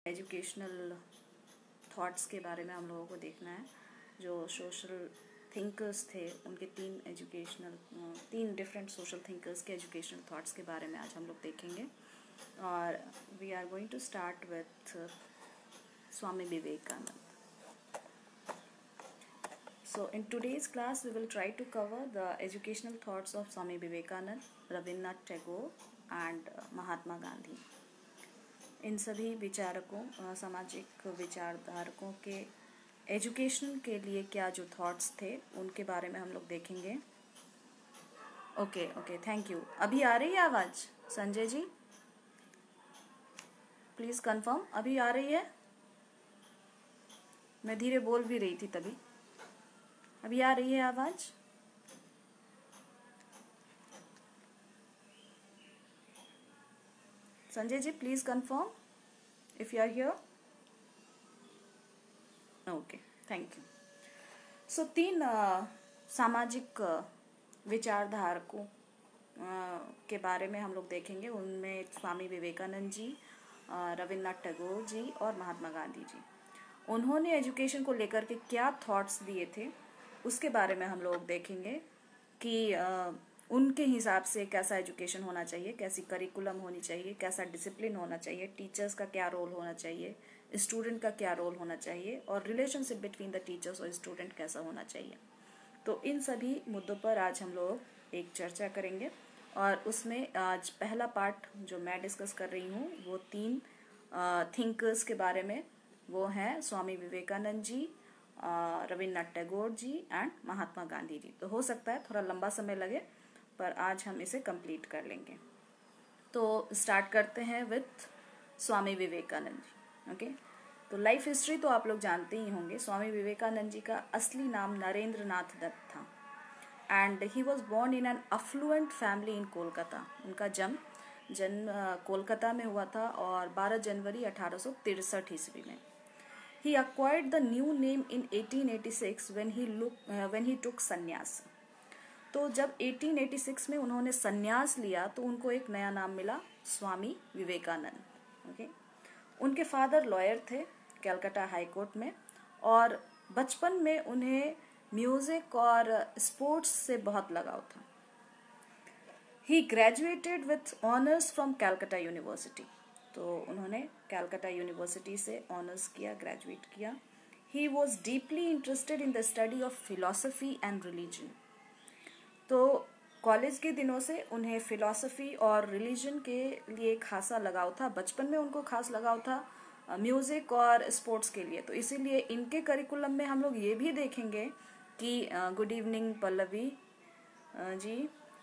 Educational thoughts के बारे में हम लोगों को देखना है। जो सोशल थिंकर्स थे उनके तीन डिफरेंट सोशल थिंकर्स के एजुकेशनल थॉट्स के बारे में आज हम लोग देखेंगे। और we are going to start with Swami Vivekananda. So in today's class we will try to cover the educational thoughts of Swami Vivekanand, Rabindranath Tagore and Mahatma Gandhi। इन सभी विचारकों, सामाजिक विचारधारकों के एजुकेशन के लिए क्या जो थॉट्स थे उनके बारे में हम लोग देखेंगे। Okay, thank you. अभी आ रही है आवाज़ संजय जी? प्लीज़ कंफर्म, अभी आ रही है? मैं धीरे बोल भी रही थी तभी। अभी आ रही है आवाज़? Sanjay ji please confirm if you are here. Okay, thank you. So तीन सामाजिक विचारधारकों के बारे में हम लोग देखेंगे। उनमें स्वामी विवेकानंद जी, रविन्द्रनाथ टैगोर जी और महात्मा गांधी जी। उन्होंने एजुकेशन को लेकर के क्या थॉट्स दिए थे उसके बारे में हम लोग देखेंगे कि उनके हिसाब से कैसा एजुकेशन होना चाहिए, कैसी करिकुलम होनी चाहिए, कैसा डिसिप्लिन होना चाहिए, टीचर्स का क्या रोल होना चाहिए, स्टूडेंट का क्या रोल होना चाहिए और रिलेशनशिप बिटवीन द टीचर्स और स्टूडेंट कैसा होना चाहिए। तो इन सभी मुद्दों पर आज हम लोग एक चर्चा करेंगे। और उसमें आज पहला पार्ट जो मैं डिस्कस कर रही हूँ वो तीन थिंकर्स के बारे में। वो हैं स्वामी विवेकानंद जी, रविन्द्रनाथ टैगोर जी एंड महात्मा गांधी जी। तो हो सकता है थोड़ा लंबा समय लगे पर आज हम इसे कंप्लीट कर लेंगे। तो स्टार्ट करते हैं विथ स्वामी विवेकानंद जी। ओके, तो लाइफ हिस्ट्री तो आप लोग जानते ही होंगे। स्वामी विवेकानंद जी का असली नाम नरेंद्र नाथ दत्त था and he was born in an affluent family in Kolkata. उनका जन्म कोलकाता में हुआ था और 12 जनवरी 1863 ईस्वी में। He acquired the new name in 1886 when he took संन्यास। तो जब 1886 में उन्होंने संन्यास लिया तो उनको एक नया नाम मिला, स्वामी विवेकानंद। ओके, उनके फादर लॉयर थे कलकत्ता हाई कोर्ट में और बचपन में उन्हें म्यूजिक और स्पोर्ट्स से बहुत लगाव था। He graduated with honours from Calcutta university. तो उन्होंने कलकत्ता यूनिवर्सिटी से ऑनर्स किया, ग्रेजुएट किया। He was deeply interested in the study of philosophy and religion. तो कॉलेज के दिनों से उन्हें फिलॉसफी और रिलीजन के लिए खासा लगाव था। बचपन में उनको खास लगाव था म्यूजिक और स्पोर्ट्स के लिए। तो इसीलिए इनके करिकुलम में हम लोग ये भी देखेंगे कि good evening Pallavi ji.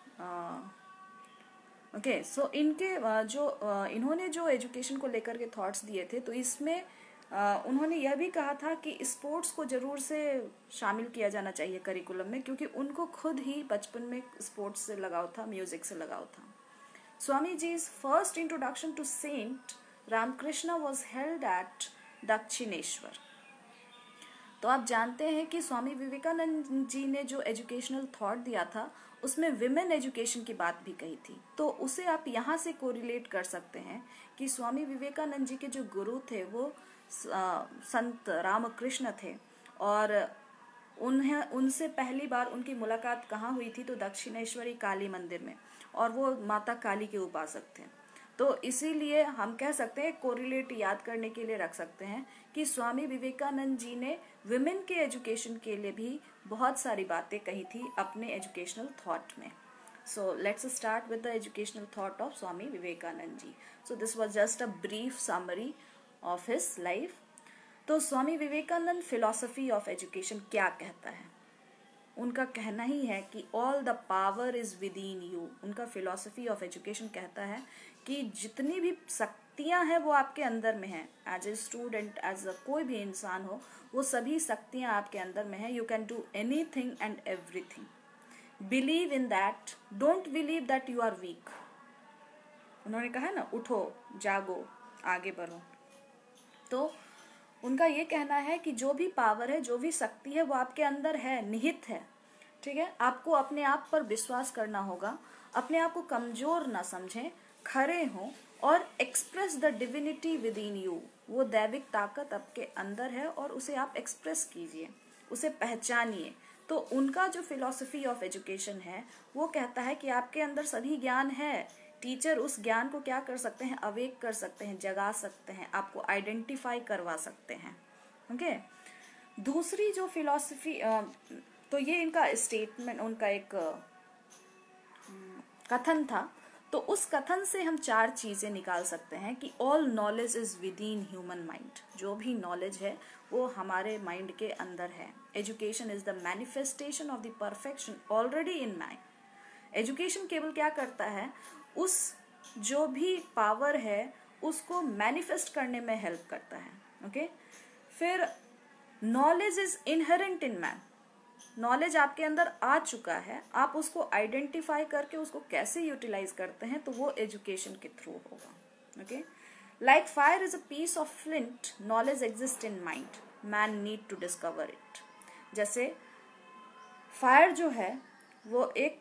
Okay, so इनके इन्होंने जो एजुकेशन को लेकर के थॉट्स दिए थे तो इसमें उन्होंने यह भी कहा था कि स्पोर्ट्स को जरूर से शामिल किया जाना चाहिए करिकुलम में, क्योंकि उनको खुद ही बचपन में स्पोर्ट्स से लगाव था, म्यूजिक से लगाव था। Swami ji's first introduction to saint Ramakrishna was held at Dakshineswar. तो आप जानते हैं कि स्वामी विवेकानंद जी ने जो एजुकेशनल थॉट दिया था उसमें विमेन एजुकेशन की बात भी कही थी। तो उसे आप यहाँ से कोरिलेट कर सकते हैं कि स्वामी विवेकानंद जी के जो गुरु थे वो संत रामकृष्ण थे और उनसे पहली बार उनकी मुलाकात कहाँ हुई थी? तो दक्षिणेश्वरी काली मंदिर में, और वो माता काली के उपासक थे। तो इसीलिए हम कह सकते हैं, कोरिलेट याद करने के लिए रख सकते हैं कि स्वामी विवेकानंद जी ने विमेन के एजुकेशन के लिए भी बहुत सारी बातें कही थी अपने एजुकेशनल थॉट में। So let's start with the educational thought of Swami Vivekananda ji. So this was just a brief summary of his life. तो Swami Vivekananda philosophy of education क्या कहता है? उनका कहना ही है कि all the power is within you. उनका फिलॉसफी ऑफ एजुकेशन कहता है कि जितनी भी शक्तियां हैं वो आपके अंदर में हैं। As a student, as a कोई भी इंसान हो, वो सभी शक्तियां आपके अंदर में हैं। You can do anything and everything. Believe in that, don't believe that you are weak. उन्होंने कहा ना, उठो, जागो, आगे बढ़ो। तो उनका ये कहना है कि जो भी पावर है, जो भी शक्ति है वो आपके अंदर है, निहित है। ठीक है, आपको अपने आप पर विश्वास करना होगा, अपने आप को कमजोर ना समझें, खड़े हों और express the divinity within you, वो दैविक ताकत आपके अंदर है और उसे आप एक्सप्रेस कीजिए, उसे पहचानिए। तो उनका जो फिलॉसफी ऑफ एजुकेशन है वो कहता है कि आपके अंदर सभी ज्ञान है, टीचर उस ज्ञान को क्या कर सकते हैं, अवेक कर सकते हैं, जगा सकते हैं, आपको आइडेंटिफाई करवा सकते हैं। ओके, दूसरी जो फिलॉसफी, तो ये इनका स्टेटमेंट, उनका एक कथन था। तो उस कथन से हम 4 चीजें निकाल सकते हैं कि all knowledge is within human mind, जो भी नॉलेज है वो हमारे माइंड के अंदर है। Education is the manifestation of the perfection already in mind. Education केवल क्या करता है, उस जो भी पावर है उसको मैनिफेस्ट करने में हेल्प करता है। ओके, फिर knowledge is inherent in man, knowledge आपके अंदर आ चुका है, आप उसको आइडेंटिफाई करके उसको कैसे यूटिलाइज करते हैं तो वो एजुकेशन के थ्रू होगा। Okay, like fire is a piece of flint, knowledge exist in mind, man need to discover it. जैसे फायर जो है वो एक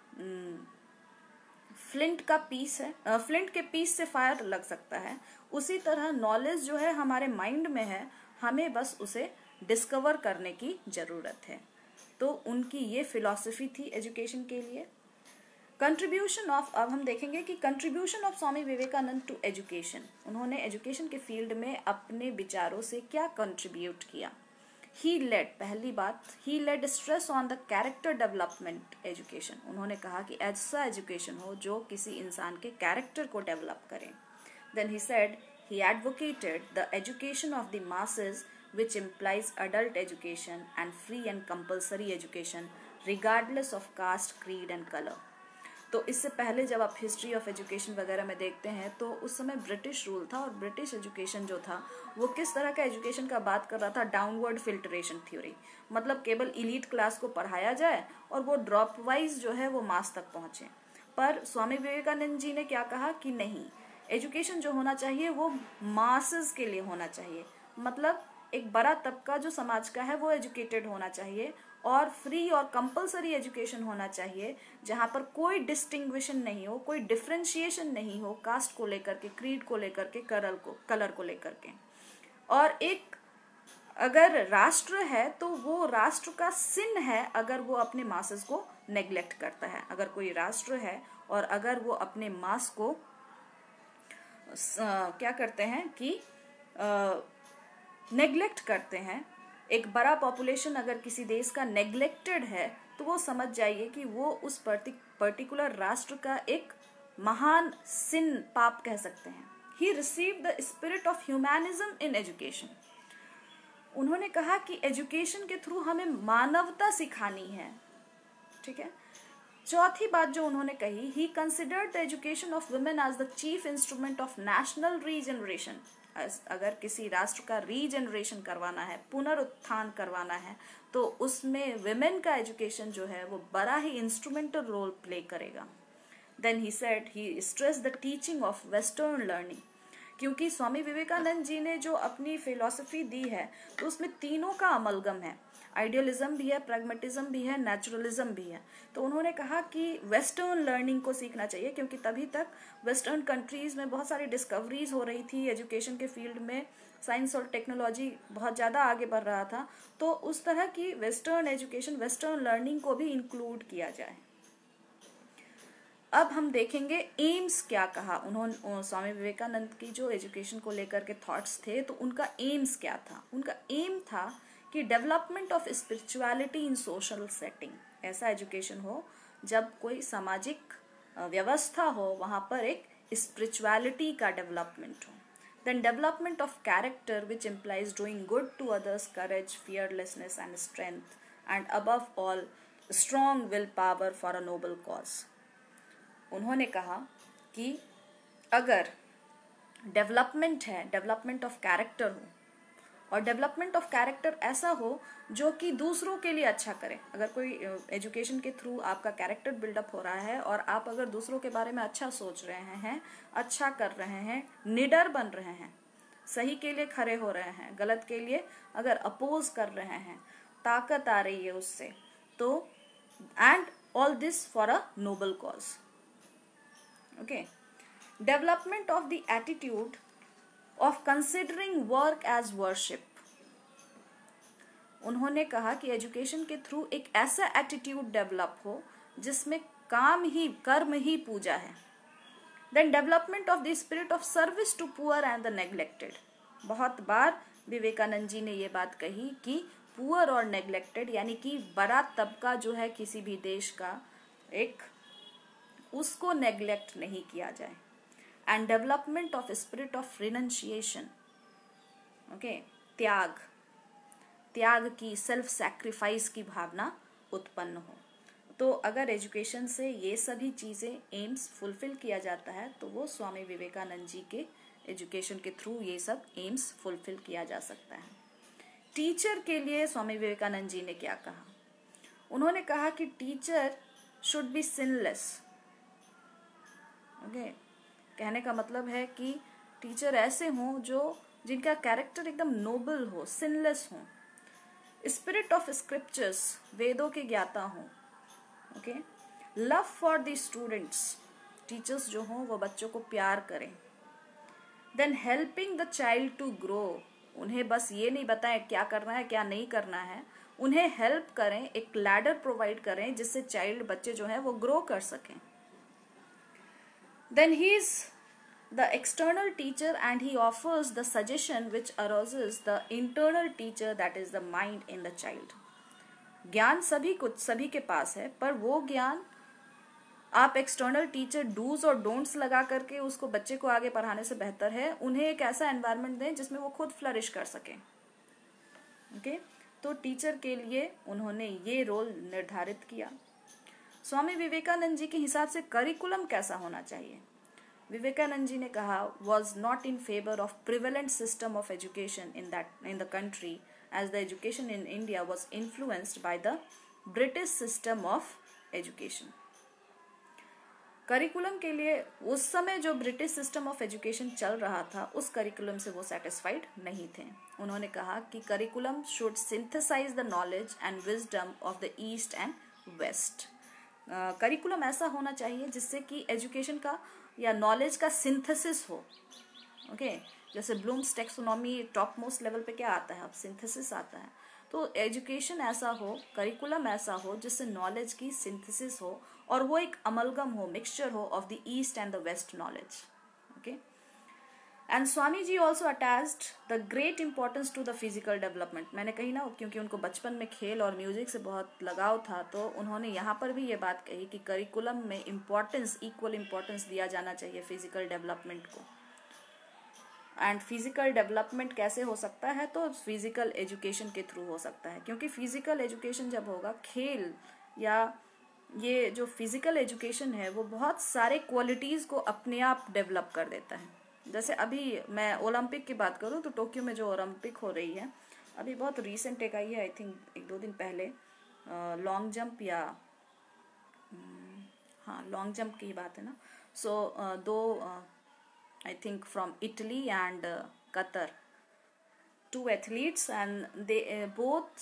फ्लिंट का पीस है, फ्लिंट के पीस से फायर लग सकता है, उसी तरह नॉलेज जो है हमारे माइंड में है, हमें बस उसे डिस्कवर करने की जरूरत है। तो उनकी ये फिलॉसफी थी एजुकेशन के लिए। कंट्रीब्यूशन ऑफ, अब हम देखेंगे कि contribution of Swami Vivekananda to education, उन्होंने एजुकेशन के फील्ड में अपने विचारों से क्या कंट्रीब्यूट किया। ही लेड, पहली बात, he laid stress on the character development education, उन्होंने कहा कि ऐसा एजुकेशन हो जो किसी इंसान के कैरेक्टर को डेवलप करे। Then he said he advocated the education of the masses, which implies adult education and free and compulsory education regardless of caste, creed and color। तो इससे पहले जब आप हिस्ट्री ऑफ एजुकेशन वगैरह में देखते हैं तो उस समय ब्रिटिश रूल था, और ब्रिटिश एजुकेशन जो था वो किस तरह का एजुकेशन का बात कर रहा था, डाउनवर्ड फिल्ट्रेशन थ्योरी, मतलब केवल इलीट क्लास को पढ़ाया जाए और वो ड्रॉप वाइज जो है वो मास तक पहुंचे। पर स्वामी विवेकानंद जी ने क्या कहा कि नहीं, एजुकेशन जो होना चाहिए वो मासेस के लिए होना चाहिए, मतलब एक बड़ा तबका जो समाज का है वो एजुकेटेड होना चाहिए, और फ्री और कंपलसरी एजुकेशन होना चाहिए जहां पर कोई डिस्टिंग्विशन नहीं हो, कोई डिफ्रेंशिएशन नहीं हो कास्ट को लेकर के, क्रीड को लेकर के, कलर को लेकर के। और एक अगर राष्ट्र है तो वो राष्ट्र का सिन है अगर वो अपने मासेस को नेग्लेक्ट करता है। अगर कोई राष्ट्र है और अगर वो अपने मास को क्या करते हैं कि नेग्लेक्ट करते हैं, एक बड़ा पॉपुलेशन अगर किसी देश का नेग्लेक्टेड है तो वो समझ जाइए कि वो उस पर्टिकुलर राष्ट्र का एक महान सिन, पाप कह सकते हैं। He received the spirit of humanism in education, उन्होंने कहा कि एजुकेशन के थ्रू हमें मानवता सिखानी है। ठीक है, चौथी बात जो उन्होंने कही, he considered the education of women as the chief instrument of national regeneration. अगर किसी राष्ट्र का रीजनरेशन करवाना है, पुनरुत्थान करवाना है, तो उसमें विमेन का एजुकेशन जो है वो बड़ा ही इंस्ट्रूमेंटल रोल प्ले करेगा। Then he said he stress the teaching of western learning, क्योंकि स्वामी विवेकानंद जी ने जो अपनी फिलॉसफी दी है तो उसमें तीनों का अमलगम है, आइडियलिज्म भी है, प्रैग्मेटिज्म भी है, नेचुरलिज्म भी है। तो उन्होंने कहा कि वेस्टर्न लर्निंग को सीखना चाहिए, क्योंकि तभी तक वेस्टर्न कंट्रीज में बहुत सारी डिस्कवरीज हो रही थी एजुकेशन के फील्ड में, साइंस और टेक्नोलॉजी बहुत ज़्यादा आगे बढ़ रहा था, तो उस तरह की वेस्टर्न एजुकेशन, वेस्टर्न लर्निंग को भी इंक्लूड किया जाए। अब हम देखेंगे एम्स क्या कहा उन्होंने, स्वामी विवेकानंद की जो एजुकेशन को लेकर के थॉट्स थे, तो उनका एम्स क्या था। उनका एम था कि development of spirituality in social setting, ऐसा एजुकेशन हो जब कोई सामाजिक व्यवस्था हो वहां पर एक स्पिरिचुअलिटी का डेवलपमेंट हो। Then development of character which implies doing good to others, courage, fearlessness and strength, and above all strong will power for a noble cause. उन्होंने कहा कि अगर डेवलपमेंट है, डेवलपमेंट ऑफ कैरेक्टर हो, और डेवलपमेंट ऑफ कैरेक्टर ऐसा हो जो कि दूसरों के लिए अच्छा करे। अगर कोई एजुकेशन के थ्रू आपका कैरेक्टर बिल्डअप हो रहा है और आप अगर दूसरों के बारे में अच्छा सोच रहे हैं, अच्छा कर रहे हैं, निडर बन रहे हैं, सही के लिए खड़े हो रहे हैं, गलत के लिए अगर अपोज कर रहे हैं, ताकत आ रही है उससे, तो and all this for a noble cause. Okay, development of the attitude of considering work as worship. उन्होंने कहा कि एजुकेशन के थ्रू एक ऐसा एटीट्यूड डेवलप हो जिसमें कर्म ही पूजा है। Then development of the spirit of service to poor and the neglected. बहुत बार विवेकानंद जी ने ये बात कही कि पुअर और नेग्लेक्टेड यानी कि बड़ा तबका जो है किसी भी देश का, एक उसको नेग्लेक्ट नहीं किया जाए। And development of spirit of renunciation, okay, त्याग की, सेल्फ सैक्रिफाइस की भावना उत्पन्न हो। तो अगर एजुकेशन से ये सभी चीजें एम्स फुलफिल किया जाता है तो वो स्वामी विवेकानंद जी के एजुकेशन के थ्रू ये सब एम्स फुलफिल किया जा सकता है। टीचर के लिए स्वामी विवेकानंद जी ने क्या कहा? उन्होंने कहा कि teacher should be sinless. Okay, कहने का मतलब है कि टीचर ऐसे हों जिनका कैरेक्टर एकदम नोबल हो, सिनलेस हो, स्पिरिट ऑफ स्क्रिप्चर्स, वेदों के ज्ञाता हो। Okay, love for the students, teachers जो हों वो बच्चों को प्यार करें। Then helping the child to grow, उन्हें बस ये नहीं बताएं क्या करना है क्या नहीं करना है, उन्हें हेल्प करें, एक लैडर प्रोवाइड करें जिससे बच्चे जो हैं वो ग्रो कर सकें। Then he is the external teacher and he offers the suggestion which arouses the internal teacher, that is the mind in the child. ज्ञान सभी के पास है, पर वो ज्ञान आप एक्सटर्नल टीचर डूज और डोंट्स लगा करके उसको बच्चे को आगे पढ़ाने से बेहतर है उन्हें एक ऐसा एनवायरनमेंट दें जिसमें वो खुद फ्लरिश कर सकें। ओके, तो टीचर के लिए उन्होंने ये रोल निर्धारित किया। स्वामी विवेकानंद जी के हिसाब से करिकुलम कैसा होना चाहिए? विवेकानंद जी ने कहा, was not in favor of prevalent system of education in the country, as the education in India was influenced by the British system of education. Curriculum के लिए उस समय जो ब्रिटिश सिस्टम ऑफ एजुकेशन चल रहा था उस करिकुलम से वो सेटिस्फाइड नहीं थे। उन्होंने कहा कि curriculum should synthesise the knowledge and wisdom of the east and west. Curriculum ऐसा होना चाहिए जिससे कि एजुकेशन का या नॉलेज का सिंथेसिस हो। ओके, जैसे Bloom's taxonomy top most level पे क्या आता है, अब सिंथेसिस आता है। तो एजुकेशन ऐसा हो, करिकुलम ऐसा हो जिससे नॉलेज की सिंथेसिस हो और वो एक अमलगम हो, मिक्सचर हो of the east and the west knowledge. Okay, and Swami ji also attached the great importance to the physical development. मैंने कही ना, क्योंकि उनको बचपन में खेल और म्यूजिक से बहुत लगाव था, तो उन्होंने यहाँ पर भी ये बात कही कि करिकुलम में इक्वल इम्पोर्टेंस दिया जाना चाहिए फिजिकल डेवलपमेंट को। एंड फिजिकल डेवलपमेंट कैसे हो सकता है? तो फिजिकल एजुकेशन के थ्रू हो सकता है, क्योंकि फिजिकल एजुकेशन जब होगा, खेल या ये जो फिजिकल एजुकेशन है वो बहुत सारे क्वालिटीज़ को अपने आप डेवलप कर देता है। जैसे अभी मैं ओलंपिक की बात करूँ तो टोक्यो में जो ओलंपिक हो रही है, अभी बहुत रीसेंट एक आई है, आई थिंक 1-2 दिन पहले, लॉन्ग जंप या हाँ लॉन्ग जंप की बात है ना। सो दो I think from Italy and Qatar, 2 athletes, and they both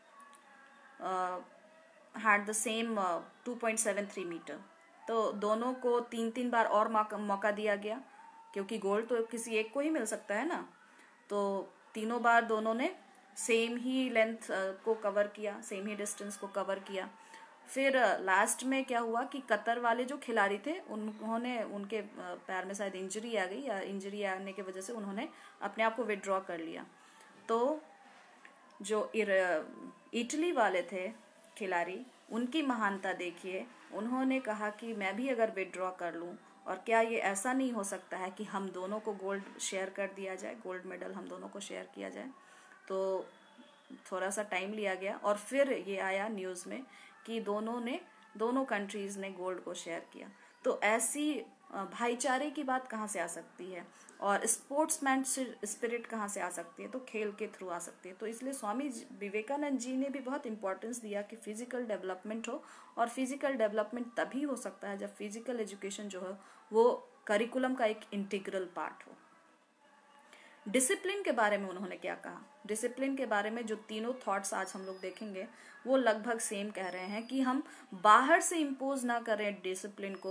had the same 2.73 metre. तो दोनों को 3 बार और मौका दिया गया, क्योंकि गोल्ड तो किसी एक को ही मिल सकता है ना। तो तीनों बार दोनों ने सेम ही लेंथ को कवर किया, सेम ही डिस्टेंस को कवर किया। फिर लास्ट में क्या हुआ कि कतर वाले जो खिलाड़ी थे उन्होंने, उनके पैर में शायद इंजरी आ गई, या इंजरी आने की वजह से उन्होंने अपने आप को विड्रॉ कर लिया। तो जो इटली वाले थे खिलाड़ी, उनकी महानता देखिए, उन्होंने कहा कि मैं भी अगर विड्रॉ कर लूं, और क्या ये ऐसा नहीं हो सकता है कि हम दोनों को गोल्ड शेयर कर दिया जाए, गोल्ड मेडल हम दोनों को शेयर किया जाए। तो थोड़ा सा टाइम लिया गया और फिर ये आया न्यूज़ में कि दोनों कंट्रीज़ ने गोल्ड को शेयर किया। तो ऐसी भाईचारे की बात कहाँ से आ सकती है, और स्पोर्ट्समैन स्पिरिट कहाँ से आ सकती है? तो खेल के थ्रू आ सकती है। तो इसलिए स्वामी विवेकानंद जी ने भी बहुत इंपॉर्टेंस दिया कि फिजिकल डेवलपमेंट हो, और फिजिकल डेवलपमेंट तभी हो सकता है जब फिजिकल एजुकेशन जो है वो करिकुलम का एक इंटीग्रल पार्ट हो। डिसिप्लिन के बारे में उन्होंने क्या कहा? डिसिप्लिन के बारे में जो तीनों थॉट्स आज हम लोग देखेंगे वो लगभग सेम कह रहे हैं कि हम बाहर से इम्पोज ना करें डिसिप्लिन को,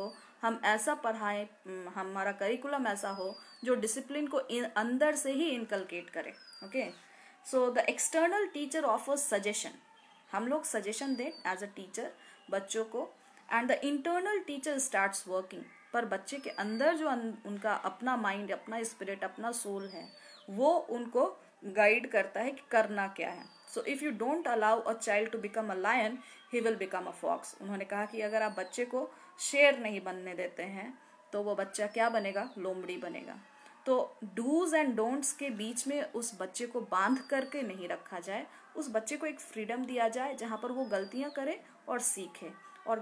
हम ऐसा पढ़ाएं, हमारा करिकुलम ऐसा हो जो डिसिप्लिन को अंदर से ही इनकलकेट करे। Okay, so the external teacher offers suggestion, हम लोग सजेशन दें एज अ टीचर बच्चों को, and the internal teacher starts working, पर बच्चे के अंदर जो उनका अपना माइंड, अपना स्पिरिट, अपना सोल है, वो उनको गाइड करता है कि करना क्या है। So if you don't allow a child to become a lion, he will become a fox. उन्होंने कहा कि अगर आप बच्चे को शेर नहीं बनने देते हैं तो वो बच्चा क्या बनेगा, लोमड़ी बनेगा। तो डूज एंड डोंट्स के बीच में उस बच्चे को बांध करके नहीं रखा जाए, उस बच्चे को एक फ्रीडम दिया जाए जहां पर वो गलतियां करे और सीखे, और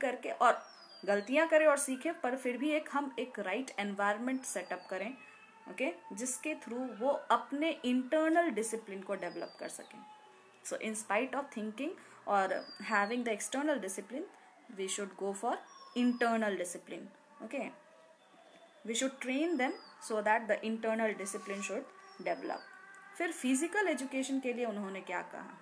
गलतियां करे और सीखे, पर फिर भी हम एक राइट एनवायरनमेंट सेटअप करें, ओके, जिसके थ्रू वो अपने इंटरनल डिसिप्लिन को डेवलप कर सकें। So in spite of thinking और having the external discipline, we should go for internal discipline. Okay, we should train them so that the internal discipline should develop. फिर physical education के लिए उन्होंने क्या कहा,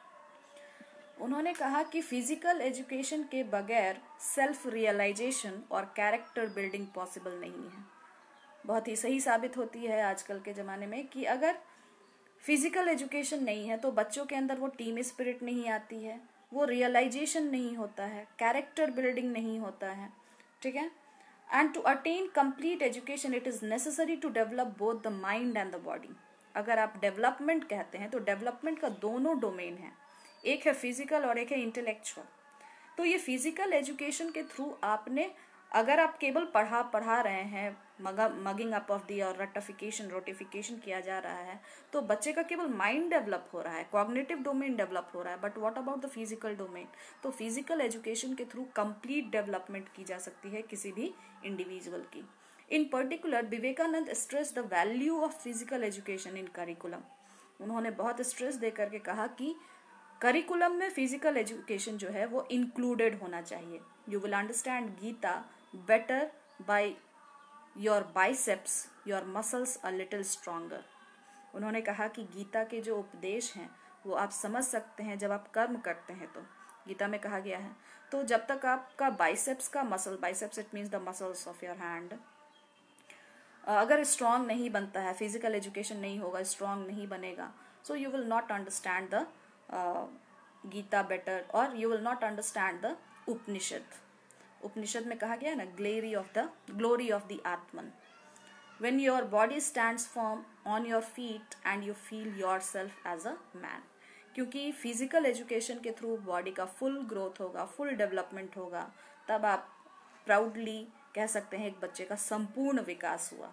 उन्होंने कहा कि फिजिकल एजुकेशन के बगैर सेल्फ रियलाइजेशन और कैरेक्टर बिल्डिंग पॉसिबल नहीं है। बहुत ही सही साबित होती है आजकल के ज़माने में कि अगर फिजिकल एजुकेशन नहीं है तो बच्चों के अंदर वो टीम स्पिरिट नहीं आती है, वो रियलाइजेशन नहीं होता है, कैरेक्टर बिल्डिंग नहीं होता है, ठीक है। And to attain complete education it is necessary to develop both the mind and the body. अगर आप डेवलपमेंट कहते हैं तो डेवलपमेंट का दोनों डोमेन है, एक है फिजिकल और एक है इंटेलेक्चुअल। तो ये फिजिकल एजुकेशन के थ्रू आपने, अगर आप केवल पढ़ा रहे हैं, मगिंग अप ऑफ दी और रोटिफिकेशन किया जा रहा है, तो बच्चे का केवल माइंड डेवलप हो रहा है, कॉग्निटिव डोमेन डेवलप हो रहा है, but what about the physical domain. तो फिजिकल एजुकेशन के थ्रू कंप्लीट डेवलपमेंट की जा सकती है किसी भी इंडिविजुअल की। In particular Vivekananda stress the value of physical education in curriculum. उन्होंने बहुत स्ट्रेस दे करके कहा कि करिकुलम में फिजिकल एजुकेशन जो है वो इंक्लूडेड होना चाहिए। You will understand Gita better by your biceps, your muscles a little stronger. उन्होंने कहा कि गीता के जो उपदेश हैं वो आप समझ सकते हैं जब आप कर्म करते हैं, तो गीता में कहा गया है। तो जब तक आपका बाइसेप्स का muscle, biceps it means the muscles of your hand, अगर स्ट्रांग नहीं बनता है, फिजिकल एजुकेशन नहीं होगा, स्ट्रांग नहीं बनेगा, so you will not understand the Gita better, और you will not understand the Upanishad. Upanishad में कहा गया है ना, glory of the atman. When your body stands firm on your feet and you feel yourself as a man. क्योंकि physical education के through body का full growth होगा, फुल डेवलपमेंट होगा, तब आप प्राउडली कह सकते हैं एक बच्चे का संपूर्ण विकास हुआ।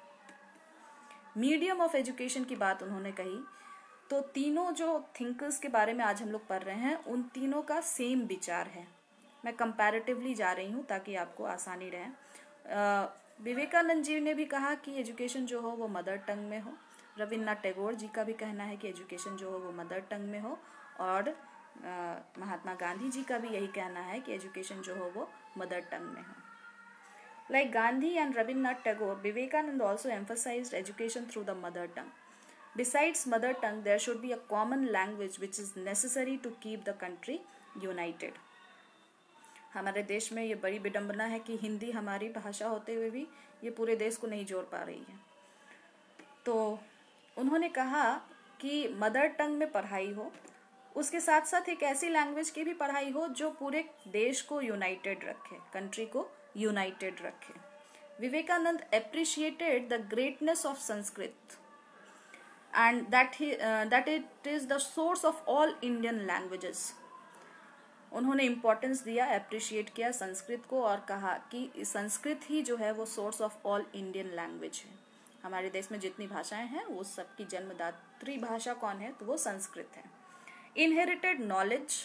मीडियम ऑफ एजुकेशन की बात उन्होंने कही, तो तीनों जो थिंकर्स के बारे में आज हम लोग पढ़ रहे हैं, उन तीनों का सेम विचार है। मैं कंपैरेटिवली जा रही हूँ ताकि आपको आसानी रहे। विवेकानंद जी ने भी कहा कि एजुकेशन जो हो वो मदर टंग में हो। रविन्द्रनाथ टैगोर जी का भी कहना है कि एजुकेशन जो हो वो मदर टंग में हो, और महात्मा गांधी जी का भी यही कहना है कि एजुकेशन जो हो वो मदर टंग में हो। Like Gandhi and Rabindranath Tagore, Vivekananda also emphasized education through the mother tongue. Besides mother tongue, there should be a common language which is necessary to keep the country united. हमारे देश में ये बड़ी विडंबना है कि हिंदी हमारी भाषा होते हुए भी ये पूरे देश को नहीं जोड़ पा रही है। तो उन्होंने कहा कि मदर टंग में पढ़ाई हो, उसके साथ साथ एक ऐसी लैंग्वेज की भी पढ़ाई हो जो पूरे देश को यूनाइटेड रखे, कंट्री को यूनाइटेड रखे। Vivekananda appreciated the greatness of Sanskrit and that it is the source of all Indian languages. उन्होंने इम्पोर्टेंस दिया, अप्रिशिएट किया संस्कृत को, और कहा कि संस्कृत ही जो है वो source of all Indian language है। हमारे देश में जितनी भाषाएं हैं वो सबकी जन्मदात्री भाषा कौन है, तो वो संस्कृत है। Inherited knowledge,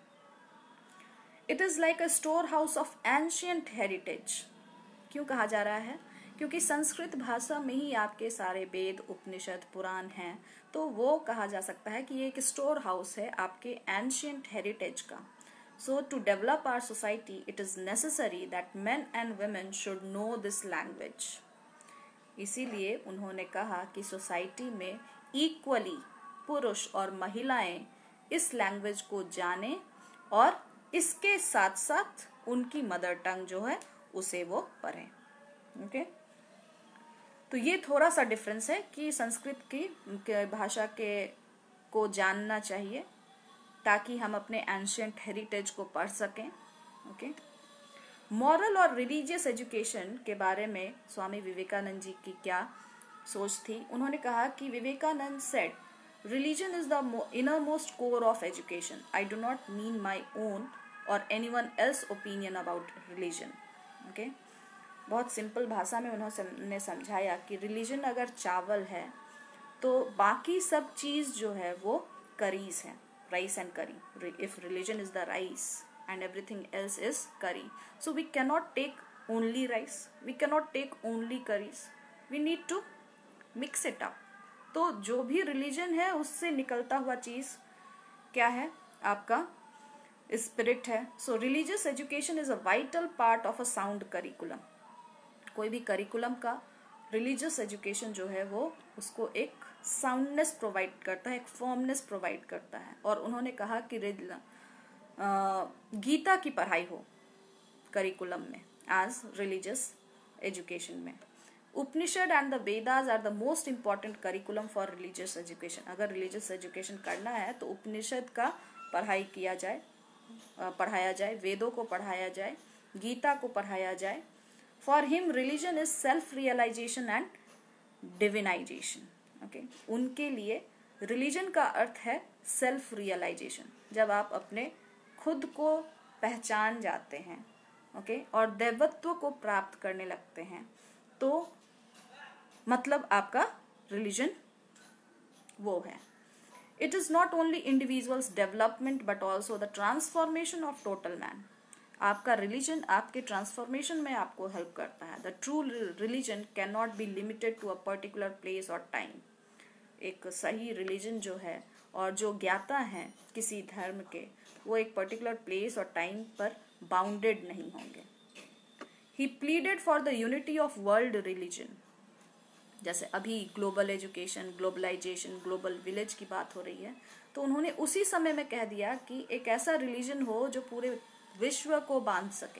it is like a store house of ancient heritage. क्यों कहा जा रहा है? क्योंकि संस्कृत भाषा में ही आपके सारे वेद, उपनिषद, पुराण हैं, तो वो कहा जा सकता है कि ये एक स्टोर हाउस है आपके एंशियंट हेरिटेज का। So to develop our society, it is necessary that men and women should know this language. इसीलिए उन्होंने कहा कि सोसाइटी में इक्वली पुरुष और महिलाएं इस लैंग्वेज को जाने और इसके साथ साथ उनकी मदर टंग जो है उसे वो पढ़ें। ओके, तो ये थोड़ा सा डिफरेंस है कि संस्कृत की भाषा के को जानना चाहिए ताकि हम अपने एंशियंट हेरिटेज को पढ़ सकें। ओके, मॉरल और रिलीजियस एजुकेशन के बारे में स्वामी विवेकानंद जी की क्या सोच थी। उन्होंने कहा कि Vivekananda said religion is the innermost core of education. I do not mean my own और anyone else opinion about religion. Okay, बहुत सिंपल भाषा में उन्होंने समझाया कि रिलीजन अगर चावल है तो बाकी सब चीज जो है वो करीज है, rice and curry. If religion is the rice and everything else is curry, so we cannot take only rice, we cannot take only curries, we need to mix it up। तो जो भी religion है उससे निकलता हुआ चीज क्या है, आपका स्पिरिट है। So religious education is a vital part of a sound curriculum. कोई भी करिकुलम का रिलीजियस एजुकेशन जो है वो उसको एक साउंडनेस प्रोवाइड करता है, एक फॉर्मनेस प्रोवाइड करता है। और उन्होंने कहा कि गीता की पढ़ाई हो करिकुलम में एज रिलीजियस एजुकेशन में। Upanishad and the Vedas are the most important curriculum for religious education. अगर रिलीजियस एजुकेशन करना है तो उपनिषद का पढ़ाया जाए, वेदों को पढ़ाया जाए, गीता को पढ़ाया जाए। For him religion is self realization and divinization. Okay, उनके लिए रिलीजन का अर्थ है सेल्फ रियलाइजेशन। जब आप अपने खुद को पहचान जाते हैं, ओके, और दैवत्व को प्राप्त करने लगते हैं, तो मतलब आपका रिलीजन वो है। It is not only individuals development but also the transformation of total man. आपका रिलीजन आपके ट्रांसफॉर्मेशन में आपको हेल्प करता है। The true religion can not be limited to a particular place और टाइम। एक सही रिलीजन जो है और जो ज्ञाता है किसी धर्म के, वो एक पर्टिकुलर प्लेस और टाइम पर बाउंडेड नहीं होंगे। He pleaded for the unity of world religion. जैसे अभी global education, globalization, global village की बात हो रही है, तो उन्होंने उसी समय में कह दिया कि एक ऐसा रिलीजन हो जो पूरे विश्व को बांध सके।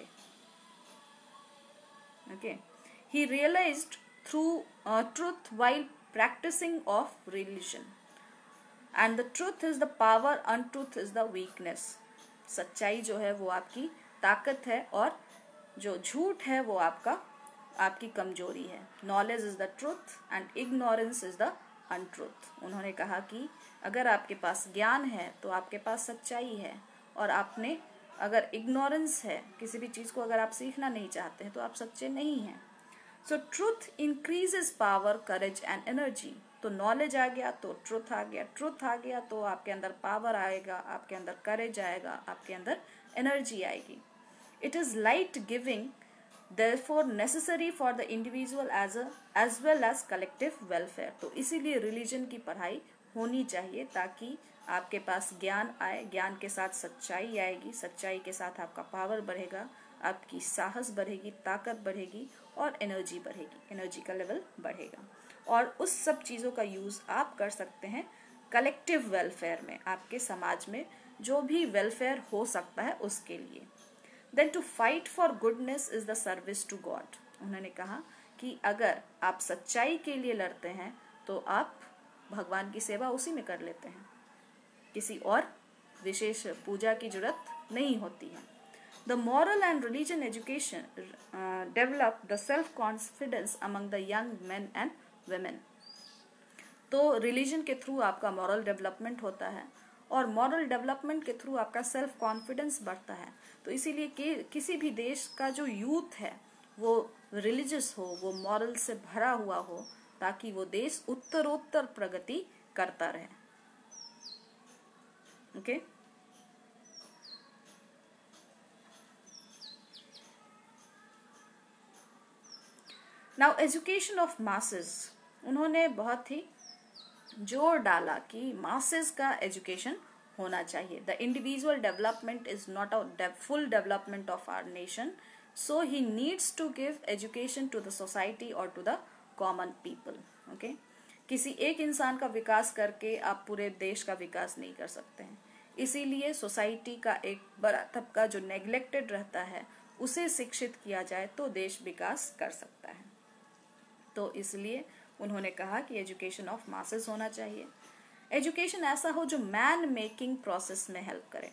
Okay, he realized through truth while practicing of religion and the truth is the power, untruth is the weakness. सच्चाई जो है वो आपकी ताकत है और जो झूठ है वो आपकी कमजोरी है। Knowledge is the truth and ignorance is the untruth. उन्होंने कहा कि अगर आपके पास ज्ञान है तो आपके पास सच्चाई है, और आपने अगर इग्नोरेंस है, किसी भी चीज को अगर आप सीखना नहीं चाहते हैं तो आप सच्चे नहीं हैं। So truth increases power, courage and energy. तो नॉलेज आ गया तो ट्रुथ आ गया, ट्रुथ आ गया तो आपके अंदर पावर आएगा, आपके अंदर करेज आएगा, आपके अंदर एनर्जी आएगी। It is light giving, therefore necessary for the individual as well as collective welfare। तो इसीलिए रिलीजन की पढ़ाई होनी चाहिए ताकि आपके पास ज्ञान आए, ज्ञान के साथ सच्चाई आएगी, सच्चाई के साथ आपका पावर बढ़ेगा, आपकी साहस बढ़ेगी, ताकत बढ़ेगी और एनर्जी बढ़ेगी, एनर्जी का लेवल बढ़ेगा। और उस सब चीज़ों का यूज़ आप कर सकते हैं कलेक्टिव वेलफेयर में, आपके समाज में जो भी वेलफेयर हो सकता है उसके लिए। Then to fight for goodness is the service to God। उन्होंने कहा कि अगर आप सच्चाई के लिए लड़ते हैं तो आप भगवान की सेवा उसी में कर लेते हैं, किसी और विशेष पूजा की जरूरत नहीं होती है। The moral and religion education develop the self confidence among the young men and women। तो रिलीजन के थ्रू आपका मॉरल डेवलपमेंट होता है और मॉरल डेवलपमेंट के थ्रू आपका सेल्फ कॉन्फिडेंस बढ़ता है। तो इसीलिए किसी भी देश का जो यूथ है वो रिलीजियस हो, वो मॉरल से भरा हुआ हो, ताकि वो देश उत्तरोत्तर प्रगति करता रहे। Okay, now education of masses. उन्होंने बहुत ही जोर डाला कि मासेस का एजुकेशन होना चाहिए। The individual development is not a full development of our nation, so he needs to give education to the society और to the common people. Okay, किसी एक इंसान का विकास करके आप पूरे देश का विकास नहीं कर सकते हैं। इसीलिए सोसाइटी का एक बड़ा तबका जो नेग्लेक्टेड रहता है उसे शिक्षित किया जाए तो देश विकास कर सकता है। तो इसलिए उन्होंने कहा कि एजुकेशन ऑफ मासेस होना चाहिए। एजुकेशन ऐसा हो जो मैन मेकिंग प्रोसेस में हेल्प करे।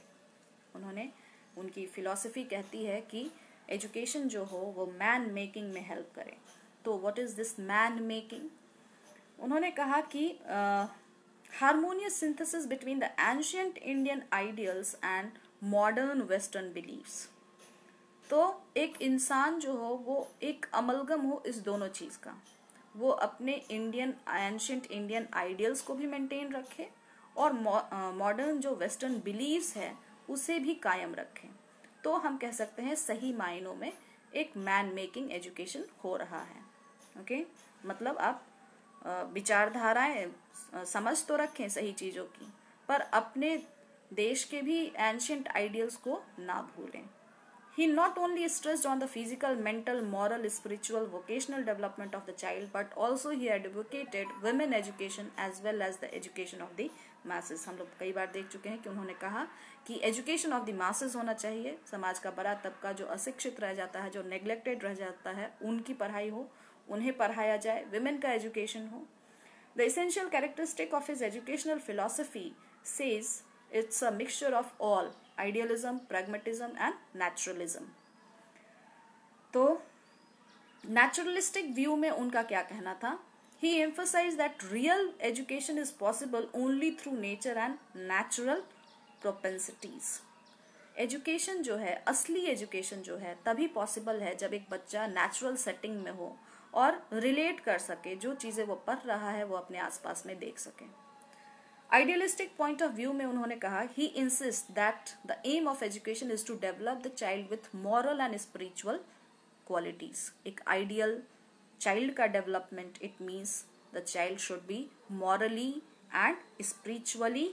उनकी फिलॉसफी कहती है कि एजुकेशन जो हो वो मैन मेकिंग में हेल्प करे। तो what is this man making? उन्होंने कहा कि harmonious synthesis between the ancient Indian ideals and modern western believes. तो एक इंसान जो हो वो एक अमलगम हो इस दोनों चीज का, वो अपने एंशिएंट इंडियन आइडियल्स को भी मेंटेन रखे और मॉडर्न जो वेस्टर्न बिलीव्स है उसे भी कायम रखे। तो हम कह सकते हैं सही मायनों में एक मैन मेकिंग एजुकेशन हो रहा है। ओके, मतलब आप विचारधाराएं समझ तो रखें सही चीजों की, पर अपने देश के भी एंशिएंट आइडियल्स को ना भूलें। He not only stressed on the physical, mental, moral, spiritual, vocational development of the child, but also he advocated women education as well as the education of the masses. हम लोग कई बार देख चुके हैं कि उन्होंने कहा कि एजुकेशन ऑफ द मासेस होना चाहिए। समाज का बड़ा तबका जो अशिक्षित रह जाता है, जो नेग्लेक्टेड रह जाता है, उनकी पढ़ाई हो, उन्हें पढ़ाया जाए, विमेन का एजुकेशन हो। The essential characteristic of his educational philosophy says it's a mixture of all idealism, pragmatism and naturalism. तो naturalistic view में उनका क्या कहना था? He emphasized that real education is possible only through nature and natural propensities. Education जो है, असली education जो है तभी पॉसिबल है जब एक बच्चा नेचुरल सेटिंग में हो और रिलेट कर सके, जो चीजें वो पढ़ रहा है वो अपने आसपास में देख सके। आइडियलिस्टिक पॉइंट ऑफ व्यू में उन्होंने कहा he insist that the aim of education is to develop the child with moral and spiritual qualities. एक आइडियल चाइल्ड का development, it means the child should be morally and spiritually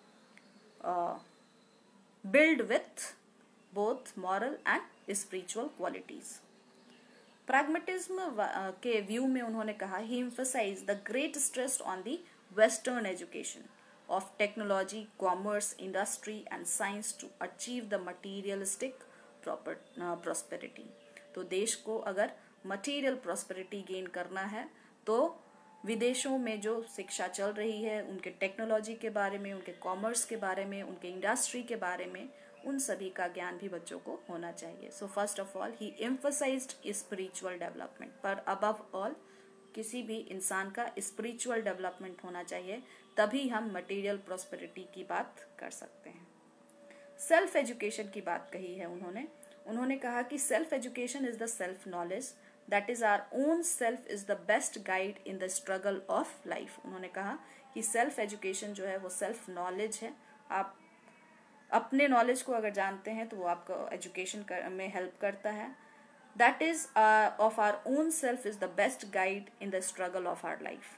build with both moral and spiritual qualities. Pragmatism के view में उन्होंने कहा he emphasized the great stress on the western education of technology, commerce, industry and science to achieve the materialistic prosperity. तो देश को अगर material prosperity gain करना है तो विदेशों में जो शिक्षा चल रही है, उनके टेक्नोलॉजी के बारे में, उनके कॉमर्स के बारे में, उनके इंडस्ट्री के बारे में, उन सभी का ज्ञान भी बच्चों को होना चाहिए। So first of all he emphasized spiritual development, पर अबव ऑल किसी भी इंसान का स्पिरिचुअल डेवलपमेंट होना चाहिए, तभी हम मटेरियल प्रॉस्पेरिटी की बात कर सकते हैं। सेल्फ एजुकेशन की बात कही है उन्होंने कहा कि self education is the self knowledge that is our own self is the best guide in the struggle of life. उन्होंने कहा कि सेल्फ एजुकेशन जो है वो सेल्फ नॉलेज है। आप अपने नॉलेज को अगर जानते हैं तो वो आपको एजुकेशन में हेल्प करता है। That is of our own self is the best guide in the struggle of our life.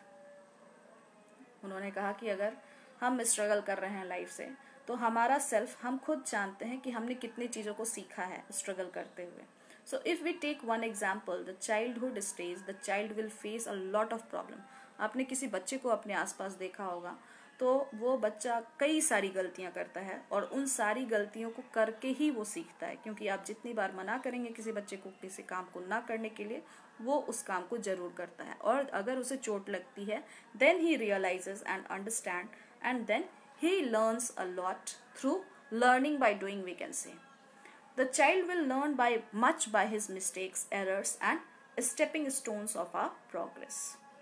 उन्होंने कहा कि अगर हम स्ट्रगल कर रहे हैं लाइफ से, तो हमारा सेल्फ, हम खुद जानते हैं कि हमने कितनी चीजों को सीखा है स्ट्रगल करते हुए। So if we take one example, the childhood stage, the child will face a lot of problem. आपने किसी बच्चे को अपने आसपास देखा होगा तो वो बच्चा कई सारी गलतियां करता है और उन सारी गलतियों को करके ही वो सीखता है, क्योंकि आप जितनी बार मना करेंगे किसी बच्चे को किसी काम को ना करने के लिए, वो उस काम को जरूर करता है। और अगर उसे चोट लगती है, then he realizes and understand and then he learns a lot through learning by doing, we can say. The child will learn much by his mistakes, errors and stepping stones of our progress.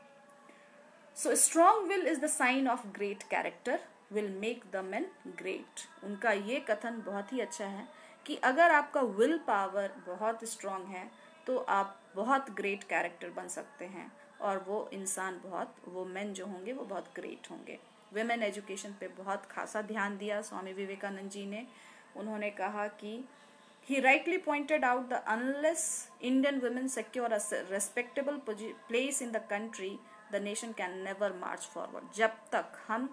So strong will is the sign of great character, will make the men great. उनका ये कथन बहुत ही अच्छा है कि अगर आपका will power बहुत स्ट्रांग है तो आप बहुत ग्रेट कैरेक्टर बन सकते हैं और वो इंसान वो मेन जो होंगे वो बहुत ग्रेट होंगे। विमेन एजुकेशन पे बहुत खासा ध्यान दिया स्वामी विवेकानंद जी ने। उन्होंने कहा कि he rightly pointed out that unless Indian women secure a respectable place in the country, the nation can never march forward. जब तक हम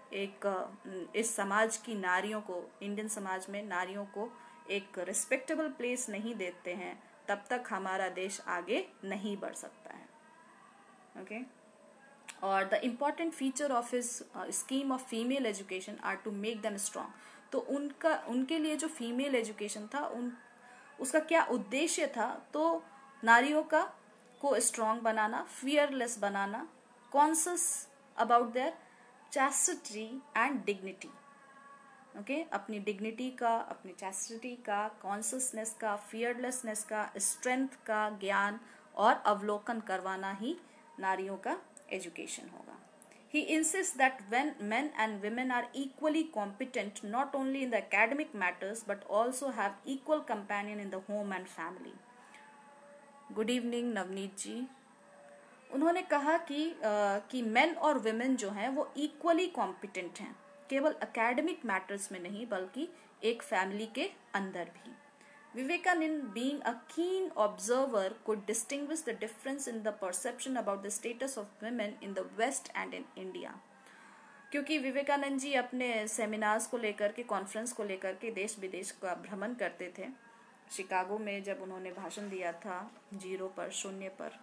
इस समाज की नारियों को, इंडियन समाज में नारियों को एक रिस्पेक्टेबल प्लेस नहीं देते हैं, तब तक हमारा देश आगे नहीं बढ़ सकता है। ओके, और the important feature of his scheme of female education are to make them strong. तो उनके लिए जो फीमेल एजुकेशन था, उसका क्या उद्देश्य था? तो नारियों का को स्ट्रांग बनाना, फियरलेस बनाना, conscious about their chastity and dignity. Okay, अपनी डिग्निटी का, अपनी चैस्टिटी का, कॉन्शियसनेस का, फियरलेसनेस का, स्ट्रेंथ का ज्ञान और अवलोकन करवाना ही नारियों का एजुकेशन होगा। He insists that when men and women are equally competent not only in the academic matters but also have equal companion in the home and family. Good evening Navneet ji. उन्होंने कहा कि मेन और वुमेन जो हैं वो equally competent हैं, केवल academic matters में नहीं बल्कि एक फैमिली के अंदर भी। Vivekanand, being a keen observer, could distinguish the difference in the perception about the status of women in the West and in India. क्योंकि विवेकानंद जी अपने सेमिनार्स को लेकर के, कॉन्फ्रेंस को लेकर के देश विदेश का भ्रमण करते थे। शिकागो में जब उन्होंने भाषण दिया था 0 पर, 0 पर,